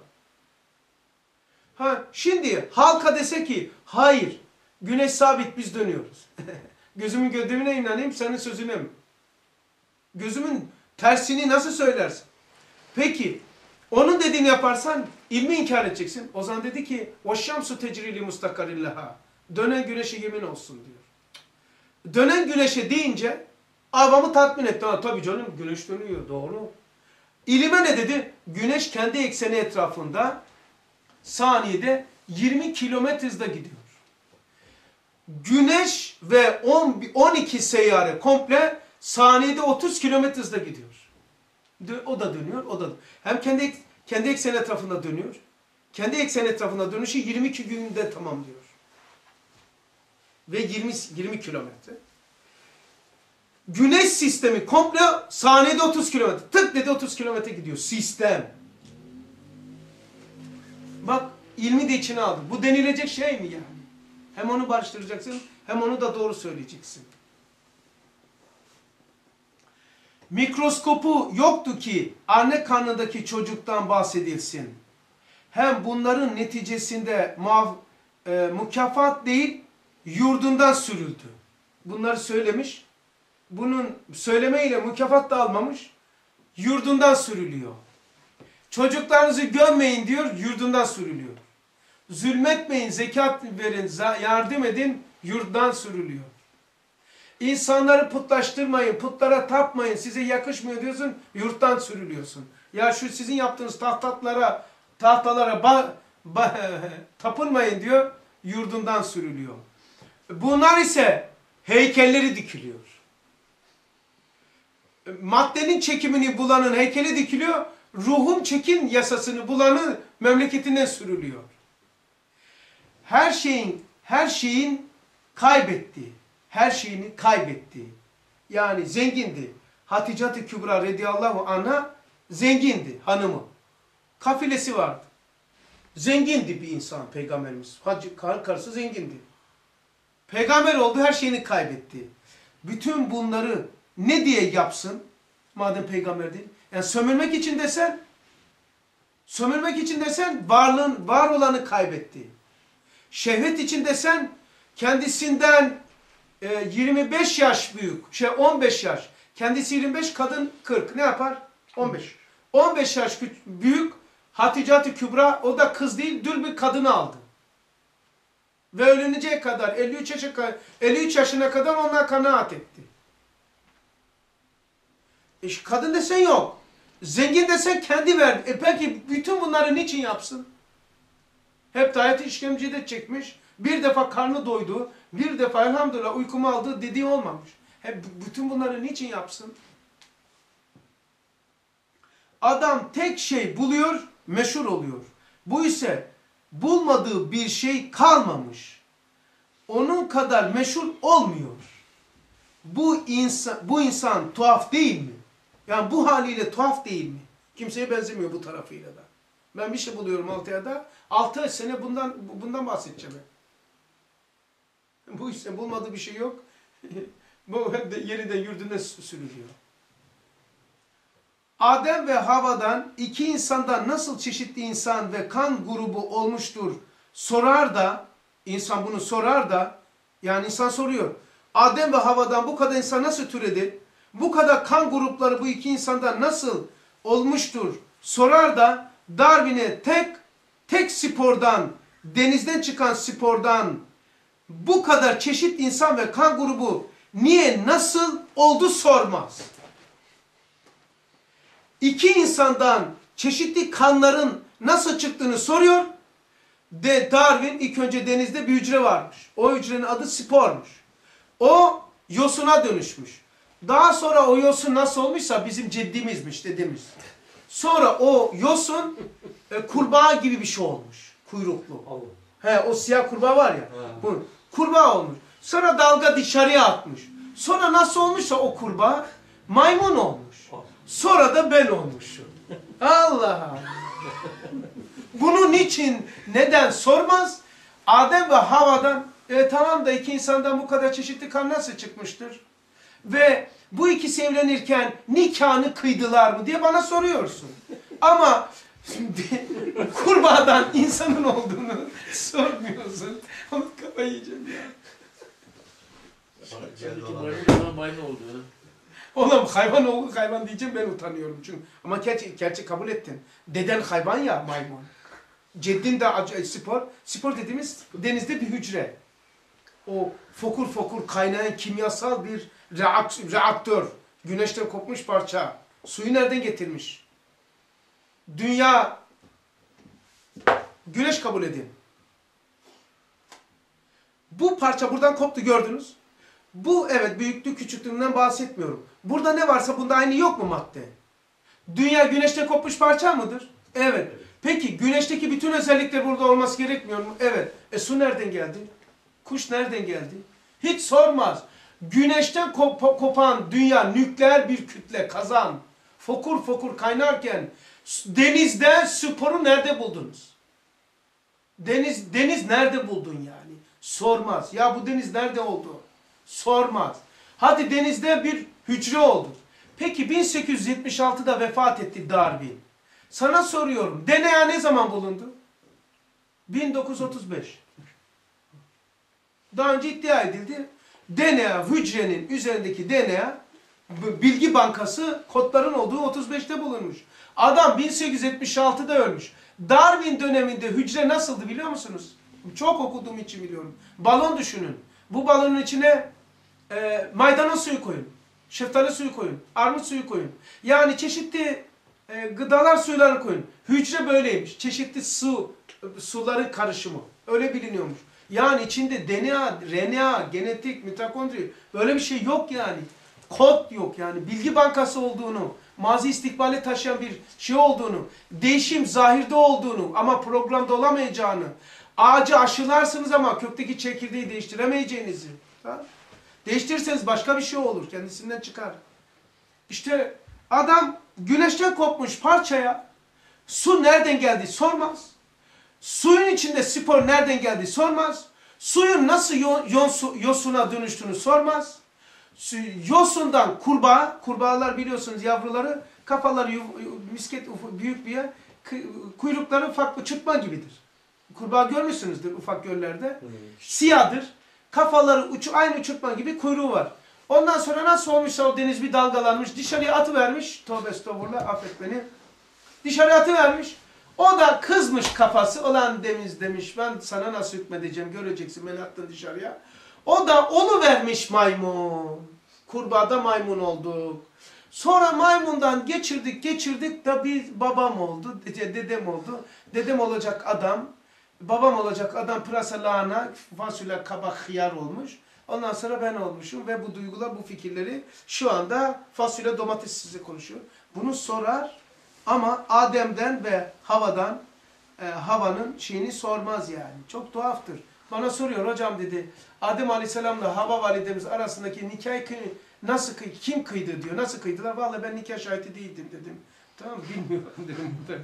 A: Ha şimdi halka dese ki hayır güneş sabit biz dönüyoruz. Gözümün gördüğüne inanayım senin sözüne mi? Gözümün tersini nasıl söylersin? Peki onun dediğini yaparsan ilmi inkar edeceksin. O zaman dedi ki وَالشَّمْسُ تَجْرِي لِمُسْتَقَرٍ لَهَا Dönen güneşe yemin olsun diyor. Dönen güneşe deyince avamı tatmin etti. Ha, tabii canım güneş dönüyor doğru. İlime ne dedi? Güneş kendi ekseni etrafında saniyede yirmi kilometre hızda gidiyor. Güneş ve on iki seyyare komple saniyede otuz kilometre hızda gidiyor. O da dönüyor, o da hem kendi kendi ekseni etrafında dönüyor. Kendi ekseni etrafında dönüşü yirmi iki günde tamamlıyor. Ve yirmi yirmi kilometre. Güneş sistemi komple saniyede otuz kilometre. Tık dedi otuz kilometre gidiyor. Sistem. Bak ilmi de içine aldı. Bu denilecek şey mi yani? Hem onu barıştıracaksın hem onu da doğru söyleyeceksin. Mikroskopu yoktu ki anne karnındaki çocuktan bahsedilsin. Hem bunların neticesinde mav, e, mükafat değil yurdundan sürüldü. Bunları söylemiş. Bunun söylemeyle mükafat da almamış. Yurdundan sürülüyor. Çocuklarınızı gömmeyin diyor, yurdundan sürülüyor. Zulmetmeyin, zekat verin, yardım edin, yurttan sürülüyor. İnsanları putlaştırmayın, putlara tapmayın, size yakışmıyor diyorsun, yurttan sürülüyorsun. Ya şu sizin yaptığınız tahtatlara, tahtalara ba, ba, tapınmayın diyor, yurdundan sürülüyor. Bunlar ise heykelleri dikiliyor. Maddenin çekimini bulanın heykeli dikiliyor, ruhun çekim yasasını bulanın memleketinden sürülüyor. Her şeyin, her şeyin kaybettiği, her şeyini kaybettiği. Yani zengindi. Hatice-i Kübra radıyallahu anha zengindi hanımı. Kafilesi vardı. Zengindi bir insan peygamberimiz. Hacı, kar, karısı zengindi. Peygamber oldu her şeyini kaybetti. Bütün bunları ne diye yapsın? Madem peygamber değil. Yani sömürmek için desen, sömürmek için desen varlığın, var olanı kaybetti. Şehvet için desen kendisinden e, yirmi beş yaş büyük, şey on beş yaş. Kendisi yirmi beş, kadın kırk. Ne yapar? on beş. on beş yaş büyük Hatice-i Kübra, o da kız değil, dül bir kadını aldı. Ve ölünecek kadar, elli üç yaşa kadar, elli üç yaşına kadar onunla kanaat etti. E, kadın desen yok. Zengin desen kendi verdi. E peki bütün bunları niçin yapsın? Hep de hayatı işkemceyi de çekmiş. Bir defa karnı doydu. Bir defa elhamdülillah uykumu aldı dediği olmamış. Hep bütün bunları niçin yapsın? Adam tek şey buluyor, meşhur oluyor. Bu ise bulmadığı bir şey kalmamış. Onun kadar meşhur olmuyor. Bu insan, bu insan tuhaf değil mi? Yani bu haliyle tuhaf değil mi? Kimseye benzemiyor bu tarafıyla da. Ben bir şey buluyorum altıya da. Altı sene bundan bundan bahsedeceğim. Bu işte bulmadığı bir şey yok. Bu yeri de yurduna sürülüyor. Adem ve Havva'dan iki insandan nasıl çeşitli insan ve kan grubu olmuştur sorar da, insan bunu sorar da, yani insan soruyor. Adem ve Havva'dan bu kadar insan nasıl türedi? Bu kadar kan grupları bu iki insandan nasıl olmuştur sorar da Darwin'e tek tek spordan, denizden çıkan spordan bu kadar çeşit insan ve kan grubu niye, nasıl oldu sormaz. İki insandan çeşitli kanların nasıl çıktığını soruyor. De Darwin ilk önce denizde bir hücre varmış. O hücrenin adı spormuş. O yosuna dönüşmüş. Daha sonra o yosun nasıl olmuşsa bizim ceddimizmiş, dedemiz. Sonra o yosun e, kurbağa gibi bir şey olmuş. Kuyruklu. He, o siyah kurbağa var ya. Bu, kurbağa olmuş. Sonra dalga dışarıya atmış. Sonra nasıl olmuşsa o kurbağa maymun olmuş. Sonra da ben olmuşum. Allah Allah. Bunu niçin, neden sormaz? Adem ve Havva'dan e, tamam da iki insandan bu kadar çeşitli kan nasıl çıkmıştır? Ve bu ikisi evlenirken nikahını kıydılar mı diye bana soruyorsun. Ama kurbağadan insanın olduğunu sormuyorsun. Onu kafayı yiyeceğim ya.
B: Geldi
D: Maymun bana maymun oldu.
A: Oğlum hayvan oğlu hayvan diyeceğim, ben utanıyorum çünkü. Ama gerçi, gerçi kabul ettin. Deden hayvan ya, maymun. Ceddin de spor. Spor dediğimiz denizde bir hücre. O fokur fokur kaynayan kimyasal bir reaktör. Güneşten kopmuş parça. Suyu nereden getirmiş? Dünya, güneş kabul edin. Bu parça buradan koptu, gördünüz. Bu evet büyüklük küçüklüğünden bahsetmiyorum. Burada ne varsa bunda aynı yok mu madde? Dünya güneşten kopmuş parça mıdır? Evet. Peki güneşteki bütün özellikler burada olması gerekmiyor mu? Evet. E su nereden geldi? Kuş nereden geldi? Hiç sormaz. Güneşten kop kopan dünya nükleer bir kütle, kazan. Fokur fokur kaynarken denizde sporu nerede buldunuz? Deniz deniz nerede buldun yani? Sormaz. Ya bu deniz nerede oldu? Sormaz. Hadi denizde bir hücre oldu. Peki bin sekiz yüz yetmiş altıda vefat etti Darwin. Sana soruyorum. D N A ne zaman bulundu? bin dokuz yüz otuz beş. Daha önce iddia edildi. D N A, hücrenin üzerindeki D N A bilgi bankası kodların olduğu otuz beşte bulunmuş. Adam bin sekiz yüz yetmiş altıda ölmüş. Darwin döneminde hücre nasıldı biliyor musunuz? Çok okuduğum için biliyorum. Balon düşünün. Bu balonun içine e, maydanoz suyu koyun. Şeftali suyu koyun. Armut suyu koyun. Yani çeşitli e, gıdalar suyları koyun. Hücre böyleymiş. Çeşitli su, suların karışımı. Öyle biliniyormuş. Yani içinde D N A, R N A, genetik, mitokondri böyle bir şey yok yani. Kod yok yani. Bilgi bankası olduğunu, mazi istikbali taşıyan bir şey olduğunu, değişim zahirde olduğunu ama programda olamayacağını, ağacı aşılarsınız ama kökteki çekirdeği değiştiremeyeceğinizi. Ha? Değiştirirseniz başka bir şey olur. Kendisinden çıkar. İşte adam güneşten kopmuş parçaya su nereden geldi sormaz. Suyun içinde spor nereden geldi sormaz. Suyun nasıl yosuna dönüştüğünü sormaz. Yosundan kurbağa, kurbağalar biliyorsunuz yavruları, kafaları misket büyük bir yer, kuyrukları farklı çıtma gibidir. Kurbağa görmüşsünüzdür ufak göllerde. Hmm. Siyahdır. Kafaları uçu, aynı uçurtma gibi kuyruğu var. Ondan sonra nasıl olmuşsa o deniz bir dalgalanmış, dışarıya atıvermiş. Tövbe estağfurullah, affet beni. Dışarıya atıvermiş. O da kızmış kafası. Olan deniz demiş, ben sana nasıl hükmedeceğim, göreceksin, beni attın dışarıya. O da oluvermiş maymun. Kurbağada maymun olduk. Sonra maymundan geçirdik geçirdik da bir babam oldu, dedem oldu. Dedem olacak adam, babam olacak adam pırasa, lahana, fasulye, kabak, hıyar olmuş. Ondan sonra ben olmuşum ve bu duygular, bu fikirleri şu anda fasulye, domates size konuşuyor. Bunu sorar Ama Adem'den ve Hava'dan e, Hava'nın şeyini sormaz yani. Çok tuhaftır. Bana soruyor hocam dedi. Adem Aleyhisselam'la Hava validemiz arasındaki nikah kıy nasıl kıy kim kıydı diyor. Nasıl kıydılar? Vallahi ben nikah şahidi değildim dedim. Tamam bilmiyorum dedim.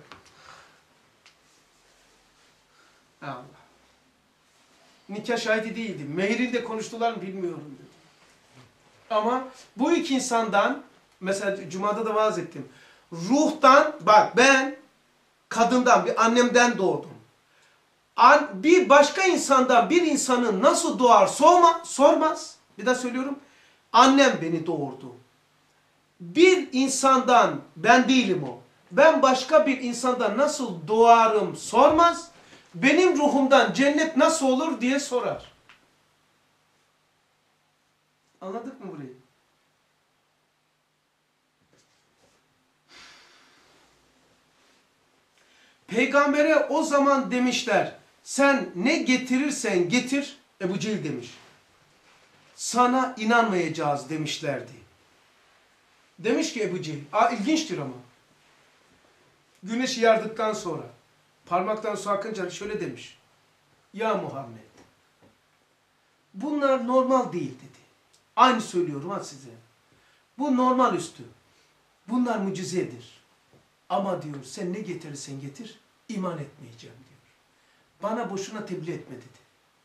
A: Allah. Nikah şahidi değildim. Mehirinde konuştular mı bilmiyorum dedi. Ama bu iki insandan mesela Cuma'da da vaaz ettim. Ruhtan bak ben kadından bir annemden doğdum. Bir başka insandan bir insanın nasıl doğar sorma, sormaz. Bir daha söylüyorum. Annem beni doğurdu. Bir insandan ben değilim o. Ben başka bir insandan nasıl doğarım sormaz. Benim ruhumdan cennet nasıl olur diye sorar. Anladık mı burayı? Peygamber'e o zaman demişler, sen ne getirirsen getir, Ebu Cehil demiş. Sana inanmayacağız demişlerdi. Demiş ki Ebu Cehil, aa ilginçtir ama. Güneş yardıktan sonra, parmaktan su akınca şöyle demiş. Ya Muhammed, bunlar normal değil dedi. Aynı söylüyorum ha size. Bu normal üstü. Bunlar mucizedir. Ama diyor sen ne getirirsen getir, iman etmeyeceğim diyor. Bana boşuna tebliğ etme dedi.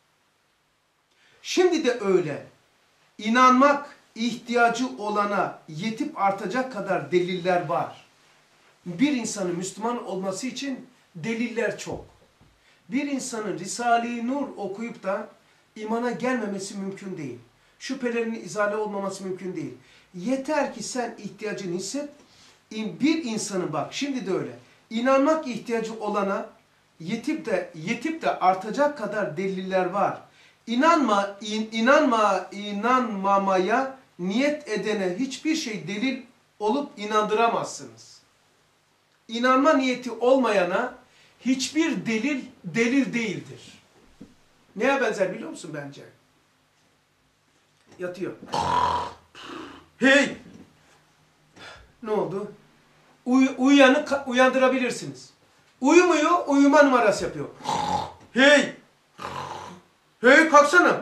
A: Şimdi de öyle. İnanmak ihtiyacı olana yetip artacak kadar deliller var. Bir insanın Müslüman olması için deliller çok. Bir insanın Risale-i Nur okuyup da imana gelmemesi mümkün değil. Şüphelerinin izale olmaması mümkün değil. Yeter ki sen ihtiyacını hisset. Bir insanın bak şimdi de öyle. İnanmak ihtiyacı olana yetip de yetip de artacak kadar deliller var. İnanma, in, inanma, inanmamaya niyet edene hiçbir şey delil olup inandıramazsınız. İnanma niyeti olmayana hiçbir delil delil değildir. Neye benzer biliyor musun bence? Yatıyor. Hey! Ne oldu? Uy uyuyanı uyandırabilirsiniz. Uyumuyor, uyuma numarası yapıyor. Hey! Hey kalksana!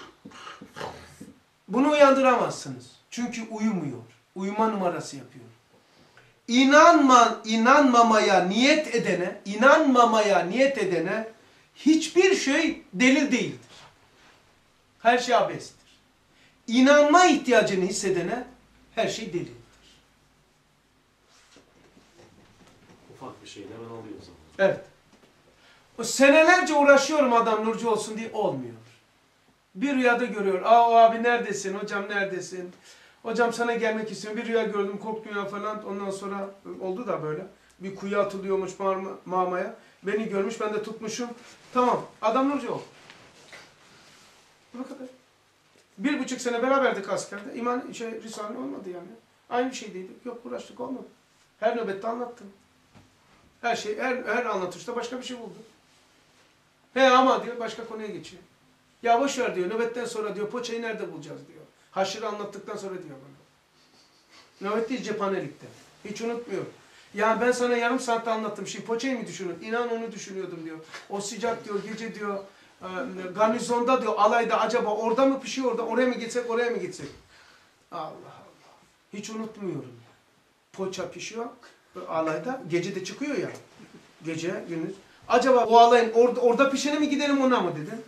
A: Bunu uyandıramazsınız. Çünkü uyumuyor. Uyuma numarası yapıyor. İnanma, inanmamaya niyet edene, inanmamaya niyet edene hiçbir şey delil değildir. Her şey abestir. İnanma ihtiyacını hissedene her şey delildir.
B: Ufak bir şeyle ben alıyor o zaman.
A: Evet. O senelerce uğraşıyorum adam nurcu olsun diye olmuyor. Bir rüyada görüyor. Aa o abi neredesin? Hocam neredesin? Hocam sana gelmek istiyorum. Bir rüya gördüm korktum ya falan. Ondan sonra oldu da böyle. Bir kuyuya atılıyormuş mağmaya. Beni görmüş ben de tutmuşum. Tamam adam nurcu ol. Bu kadar. Bir buçuk sene beraberdik askerde. İman şey, Risale olmadı yani. Aynı şeydeydik. Yok uğraştık olmadı. Her nöbette anlattım. Her şey, her, her anlatışta başka bir şey buldu. He ama diyor başka konuya geçiyor. Ya boş ver diyor nöbetten sonra diyor poçayı nerede bulacağız diyor. Haşırı anlattıktan sonra diyor bana. Nöbet değil cephanelikte. Hiç unutmuyorum. Ya ben sana yarım saatte anlattım. Şimdi poçayı mı düşünüyorsun? İnan onu düşünüyordum diyor. O sıcak diyor gece diyor. Garnizonda diyor alayda acaba orada mı pişiyor orada oraya mı gitsek oraya mı gitsek? Allah Allah. Hiç unutmuyorum. Poğaça pişiyor alayda gece de çıkıyor ya. Gece gündüz. Acaba o alayın orada, orada pişene mi gidelim ona mı dedim.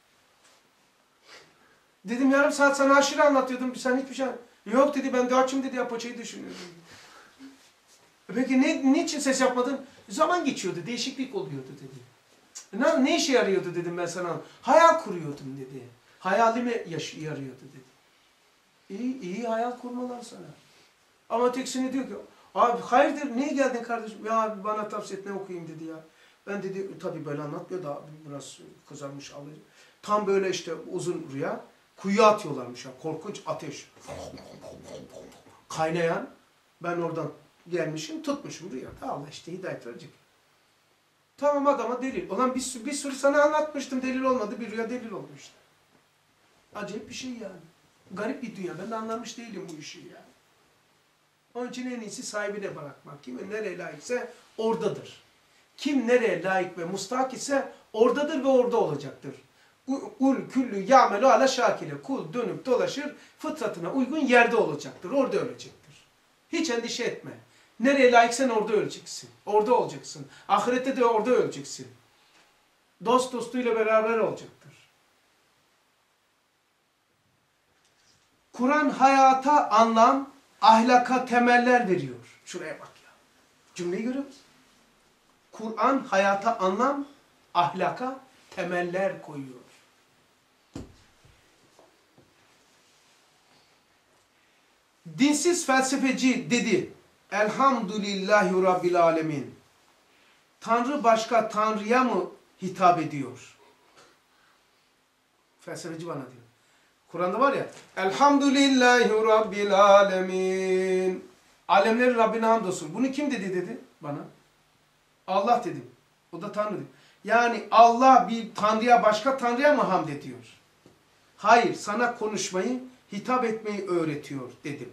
A: Dedim yarım saat sana aşırı anlatıyordum sen hiçbir şey. Yok dedi ben de açım dedi ya poğaçayı düşünüyordum. Peki ne, niçin ses yapmadın? Zaman geçiyordu değişiklik oluyordu dedi. Ne, ne işe yarıyordu dedim ben sana. Hayal kuruyordum dedi. Hayalime yarıyordu dedi. İyi, iyi hayal kurmalar sana. Ama teksini diyor ki, abi hayırdır niye geldin kardeşim? Ya abi bana tavsiye et ne okuyayım dedi ya. Ben dedi tabii böyle anlatmıyor da biraz kızarmış alıyor. Tam böyle işte uzun rüya. Kuyuya atıyorlarmış ya korkunç ateş. Kaynayan. Ben oradan gelmişim tutmuşum rüyada. Allah işte hidayet verecek. Tamam adama delil. Ulan bir, bir sürü sana anlatmıştım delil olmadı. Bir rüya delil oldu işte. Acayip bir şey yani. Garip bir dünya. Ben de anlamış değilim bu işi yani. Onun için en iyisi sahibine bırakmak. Kim nereye layıkse oradadır. Kim nereye layık ve mustahak ise oradadır ve orada olacaktır. Kul küllü ya'melu ala şakile. Kul dönüp dolaşır, fıtratına uygun yerde olacaktır. Orada ölecektir. Hiç endişe etme. Nereye layıksan orada öleceksin. Orada olacaksın. Ahirette de orada öleceksin. Dost dostuyla beraber olacaktır. Kur'an hayata anlam, ahlaka temeller veriyor. Şuraya bak ya. Cümleyi görüyor musun? Kur'an hayata anlam, ahlaka temeller koyuyor. Dinsiz felsefeci dedi, Elhamdülillahi Rabbil Alemin. Tanrı başka Tanrı'ya mı hitap ediyor? Felsefeci bana diyor. Kur'an'da var ya, Elhamdülillahi Rabbil Alemin. Alemlerin Rabbine hamdolsun. Bunu kim dedi dedi bana? Allah dedim. O da Tanrı dedi. Yani Allah bir Tanrı'ya başka Tanrı'ya mı hamd ediyor? Hayır, sana konuşmayı, hitap etmeyi öğretiyor dedim.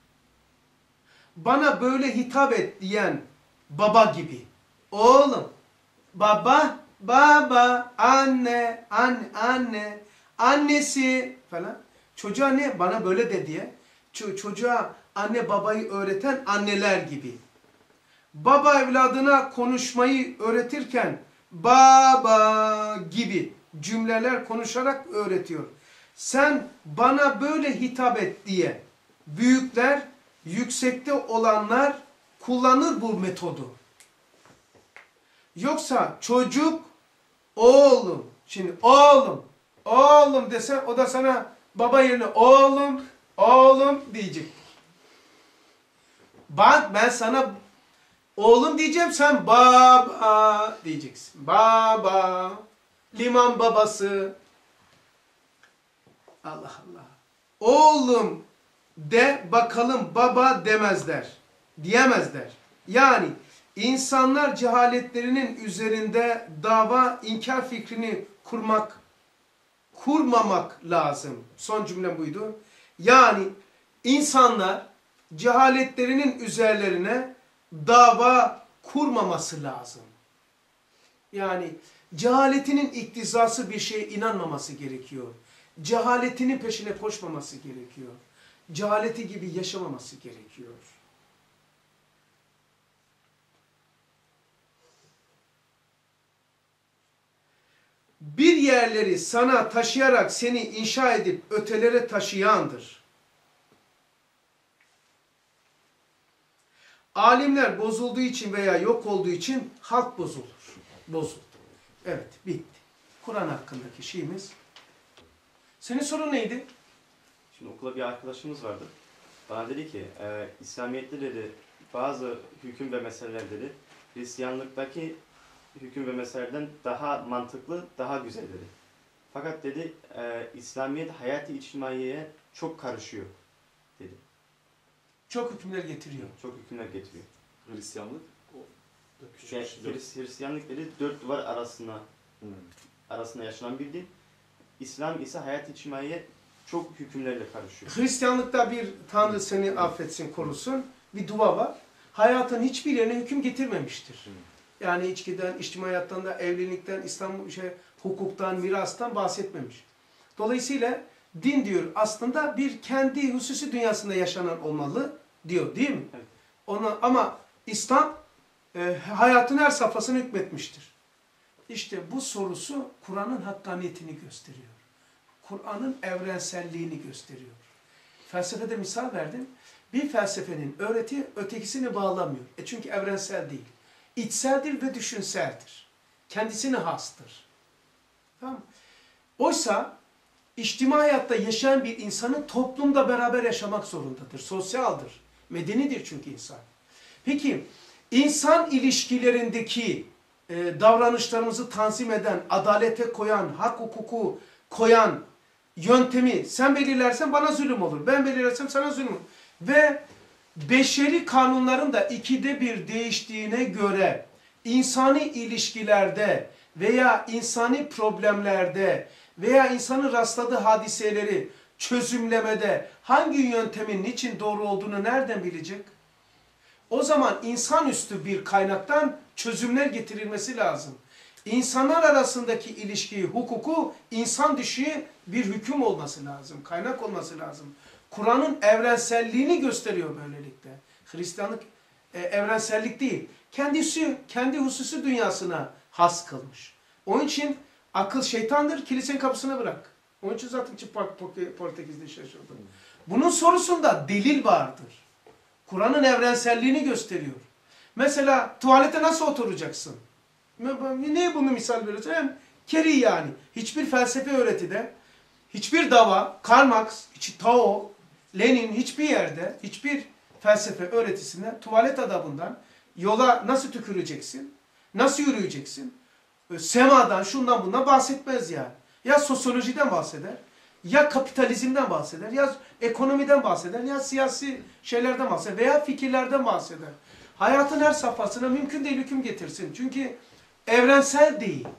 A: Bana böyle hitap et diyen baba gibi. Oğlum, baba, baba, anne, anne, anne, annesi falan. Çocuğa ne? Bana böyle de diye. Çocuğa anne babayı öğreten anneler gibi. Baba evladına konuşmayı öğretirken baba gibi cümleler konuşarak öğretiyor. Sen bana böyle hitap et diye büyükler, yüksekte olanlar kullanır bu metodu. Yoksa çocuk, oğlum, şimdi oğlum, oğlum desen o da sana baba yerine oğlum, oğlum diyecek. Bak ben sana oğlum diyeceğim, sen baba diyeceksin. Baba, liman babası. Allah Allah. Oğlum de bakalım baba demezler. Diyemezler. Yani insanlar cehaletlerinin üzerinde dava, inkar fikrini kurmak, kurmamak lazım. Son cümlem buydu. Yani insanlar cehaletlerinin üzerlerine dava kurmaması lazım. Yani cehaletinin iktizası bir şeye inanmaması gerekiyor. Cehaletinin peşine koşmaması gerekiyor. Cehaleti gibi yaşamaması gerekiyor. Bir yerleri sana taşıyarak seni inşa edip ötelere taşıyandır. Alimler bozulduğu için veya yok olduğu için halk bozulur. Bozuldu. Evet, bitti. Kur'an hakkındaki şeyimiz. Senin sorun neydi?
D: Şimdi okula bir arkadaşımız vardı. Bana dedi ki, e, İslamiyet'te dedi, bazı hüküm ve meseleler dedi, Hristiyanlıktaki hüküm ve meselelerden daha mantıklı, daha güzel dedi. Fakat dedi, e, İslamiyet hayat-ı içtimaiyeye çok karışıyor dedi.
A: Çok hükümler getiriyor.
D: Çok hükümler getiriyor.
B: Hristiyanlık o da küçük
D: Yani,
B: bir şey.
D: Hris- Hristiyanlık dedi, dört duvar arasında
B: Hmm.
D: arasında yaşanan bir din. İslam ise hayat-ı içtimaiye çok hükümlerle karışıyor.
A: Hristiyanlıkta bir Tanrı seni affetsin, korusun bir dua var. Hayatın hiçbir yerine hüküm getirmemiştir.
B: Hı.
A: Yani içkiden, içtimai hayattan da, evlilikten, İslam şey, hukuktan, mirastan bahsetmemiş. Dolayısıyla din diyor aslında bir kendi hususi dünyasında yaşanan olmalı diyor değil mi?
D: Evet.
A: Ona, ama İslam e, hayatın her safhasını hükmetmiştir. İşte bu sorusu Kur'an'ın hakkaniyetini gösteriyor. Kur'an'ın evrenselliğini gösteriyor. Felsefede misal verdim. Bir felsefenin öğreti ötekisini bağlamıyor. E çünkü evrensel değil. İçseldir ve düşünseldir. Kendisine hastır. Tamam mı? Oysa içtimai hayatta yaşayan bir insanın toplumda beraber yaşamak zorundadır. Sosyaldir. Medenidir çünkü insan. Peki insan ilişkilerindeki e, davranışlarımızı tanzim eden, adalete koyan, hak hukuku koyan yöntemi sen belirlersen bana zulüm olur. Ben belirlersem sana zulüm olur. Ve beşeri kanunların da ikide bir değiştiğine göre insani ilişkilerde veya insani problemlerde veya insanın rastladığı hadiseleri çözümlemede hangi yöntemin niçin doğru olduğunu nereden bilecek? O zaman insanüstü bir kaynaktan çözümler getirilmesi lazım. İnsanlar arasındaki ilişkiyi, hukuku insan dışı bir hüküm olması lazım, kaynak olması lazım. Kur'an'ın evrenselliğini gösteriyor böylelikle. Hristiyanlık e, evrensellik değil. Kendisi, kendi hususi dünyasına has kılmış. Onun için akıl şeytandır, kilisenin kapısına bırak. Onun için zaten Portekiz'de şaşırdım. Bunun sorusunda delil vardır. Kur'an'ın evrenselliğini gösteriyor. Mesela tuvalete nasıl oturacaksın? Niye bunu misal veriyorsun? Hem keri yani. Hiçbir felsefe öğretide, hiçbir dava, Karl Marx, Tao, Lenin hiçbir yerde, hiçbir felsefe öğretisinde tuvalet adabından yola nasıl tüküreceksin, nasıl yürüyeceksin, semadan, şundan bundan bahsetmez yani. Ya sosyolojiden bahseder, ya kapitalizmden bahseder, ya ekonomiden bahseder, ya siyasi şeylerden bahseder veya fikirlerden bahseder. Hayatın her safhasına mümkün değil hüküm getirsin. Çünkü evrensel değil.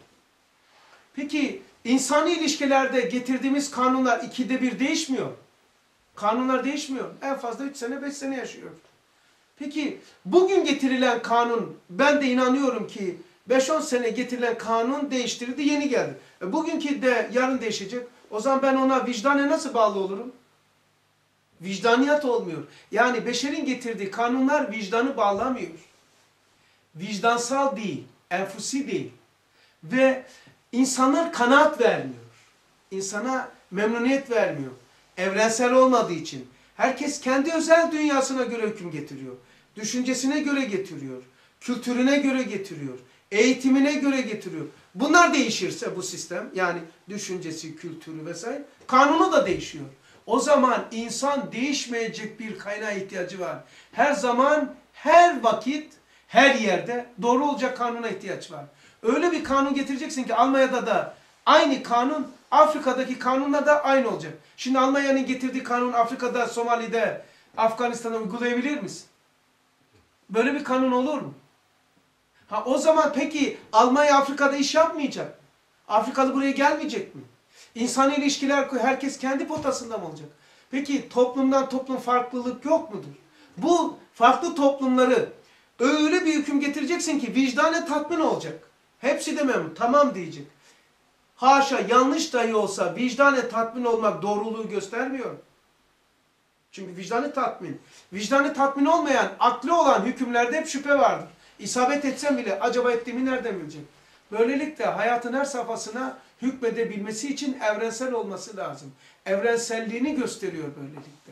A: Peki insani ilişkilerde getirdiğimiz kanunlar ikide bir değişmiyor. Kanunlar değişmiyor. En fazla üç sene beş sene yaşıyor. Peki bugün getirilen kanun, ben de inanıyorum ki beş on sene getirilen kanun değiştirildi, yeni geldi. E bugünkü de yarın değişecek. O zaman ben ona vicdane nasıl bağlı olurum? Vicdaniyat olmuyor. Yani beşerin getirdiği kanunlar vicdanı bağlamıyor. Vicdansal değil, enfusi değil. Ve insanlar kanaat vermiyor. İnsana memnuniyet vermiyor. Evrensel olmadığı için. Herkes kendi özel dünyasına göre hüküm getiriyor. Düşüncesine göre getiriyor. Kültürüne göre getiriyor. Eğitimine göre getiriyor. Bunlar değişirse bu sistem, yani düşüncesi, kültürü vesaire, kanunu da değişiyor. O zaman insan değişmeyecek bir kaynağa ihtiyacı var. Her zaman, her vakit, her yerde doğru olacak kanuna ihtiyaç var. Öyle bir kanun getireceksin ki Almanya'da da aynı kanun, Afrika'daki kanunla da aynı olacak. Şimdi Almanya'nın getirdiği kanun Afrika'da, Somali'de, Afganistan'da uygulayabilir misin? Böyle bir kanun olur mu? Ha o zaman peki Almanya Afrika'da iş yapmayacak. Afrikalı buraya gelmeyecek mi? İnsani ilişkiler herkes kendi potasında mı olacak? Peki toplumdan toplum farklılık yok mudur? Bu farklı toplumları öyle bir hüküm getireceksin ki vicdane tatmin olacak. Hepsi de memnun, tamam diyecek. Haşa yanlış dahi olsa vicdane tatmin olmak doğruluğu göstermiyor. Çünkü vicdanı tatmin. Vicdanı tatmin olmayan, aklı olan hükümlerde hep şüphe vardır. İsabet etsem bile acaba ettiğimi nereden bilecek? Böylelikle hayatın her safhasına hükmedebilmesi için evrensel olması lazım. Evrenselliğini gösteriyor böylelikle.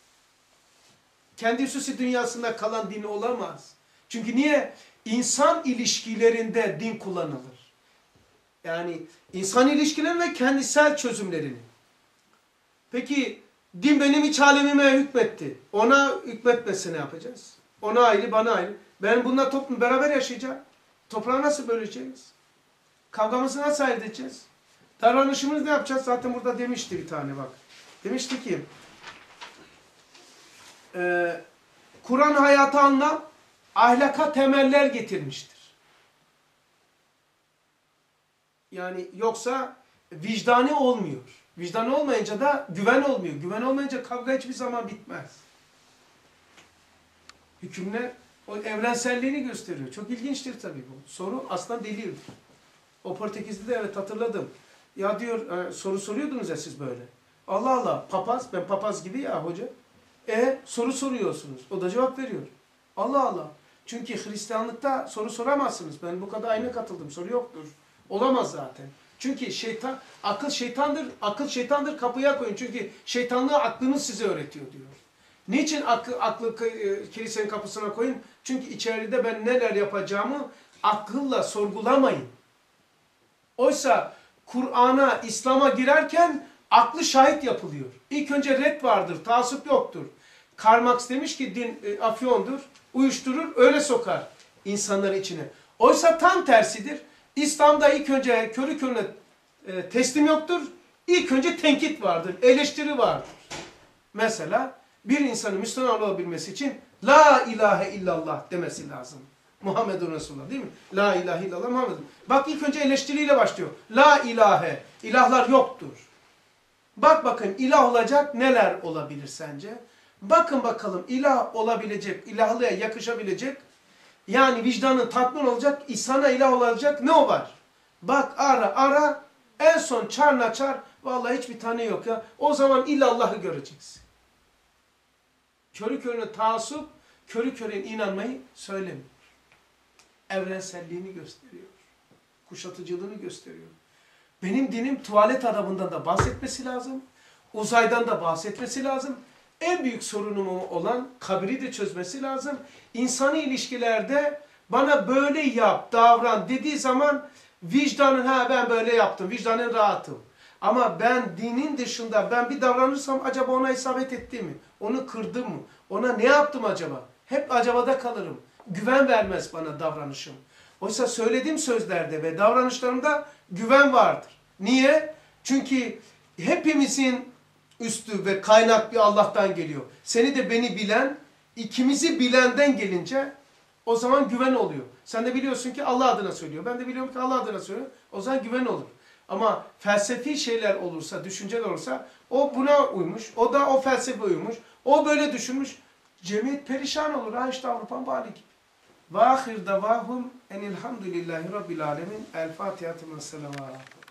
A: Kendi hususi dünyasında kalan din olamaz. Çünkü niye? İnsan ilişkilerinde din kullanılır. Yani insan ilişkileri ve kendisel çözümlerini. Peki din benim iç alemime hükmetti. Ona hükmetmesi ne yapacağız? Ona ayrı, bana ayrı. Ben bununla toplum beraber yaşayacağım. Toprağı nasıl böleceğiz? Kavgamızı nasıl ayırt edeceğiz? Davranışımızı ne yapacağız? Zaten burada demişti bir tane bak. Demişti ki e, Kur'an hayata anlam, ahlaka temeller getirmiştir. Yani yoksa vicdani olmuyor. Vicdanı olmayınca da güven olmuyor. Güven olmayınca kavga hiçbir zaman bitmez. Hükümler o evrenselliğini gösteriyor. Çok ilginçtir tabii bu. Soru aslında delildir. O Portekiz'de de evet hatırladım. Ya diyor e, soru soruyordunuz ya siz böyle. Allah Allah papaz, ben papaz gibi ya hoca. E soru soruyorsunuz. O da cevap veriyor. Allah Allah. Çünkü Hristiyanlıkta soru soramazsınız. Ben bu kadar ayna katıldım. Soru yoktur. Olamaz zaten. Çünkü şeytan, akıl şeytandır. Akıl şeytandır, kapıya koyun. Çünkü şeytanlığı aklınız size öğretiyor diyor. Niçin aklı, aklı e, kilisenin kapısına koyun? Çünkü içeride ben neler yapacağımı akılla sorgulamayın. Oysa Kur'an'a, İslam'a girerken aklı şahit yapılıyor. İlk önce red vardır, taassup yoktur. Karl Marx demiş ki din e, afyondur, uyuşturur, öyle sokar insanların içine. Oysa tam tersidir. İslam'da ilk önce körü körüne e, teslim yoktur. İlk önce tenkit vardır, eleştiri vardır. Mesela bir insanın Müslüman olabilmesi için La ilahe illallah demesi lazım. Muhammedun Resulullah değil mi? La ilahe illallah Muhammedun. Bak ilk önce eleştiriyle başlıyor. La ilahe, ilahlar yoktur. Bak bakın ilah olacak neler olabilir sence? Bakın bakalım ilah olabilecek, ilahlığa yakışabilecek, yani vicdanın tatmin olacak, sana ilah olacak ne o var? Bak ara ara, en son çarna çar, vallahi hiçbir tane yok ya. O zaman illa Allah'ı göreceksin. Körü körüne taassup, körü körüne inanmayı söylemiyor. Evrenselliğini gösteriyor. Kuşatıcılığını gösteriyor. Benim dinim tuvalet adabından da bahsetmesi lazım. Uzaydan da bahsetmesi lazım. En büyük sorunum olan kabri de çözmesi lazım. İnsani ilişkilerde bana böyle yap, davran dediği zaman vicdanın ha ben böyle yaptım, vicdanın rahatım. Ama ben dinin dışında ben bir davranırsam acaba ona isabet etti mi? Onu kırdım mı? Ona ne yaptım acaba? Hep acabada kalırım. Güven vermez bana davranışım. Oysa söylediğim sözlerde ve davranışlarımda güven vardır. Niye? Çünkü hepimizin üstü ve kaynak bir Allah'tan geliyor. Seni de beni bilen, ikimizi bilenden gelince o zaman güven oluyor. Sen de biliyorsun ki Allah adına söylüyor. Ben de biliyorum ki Allah adına söylüyor. O zaman güven olur. Ama felsefi şeyler olursa, düşünceler olursa o buna uymuş, o da o felsefe uymuş, o böyle düşünmüş. Cemiyet perişan olur. Ha işte Avrupa'nın hali gibi. Ve ahir davahum enilhamdülillahi rabbil alemin. El Fatiha. Selavat.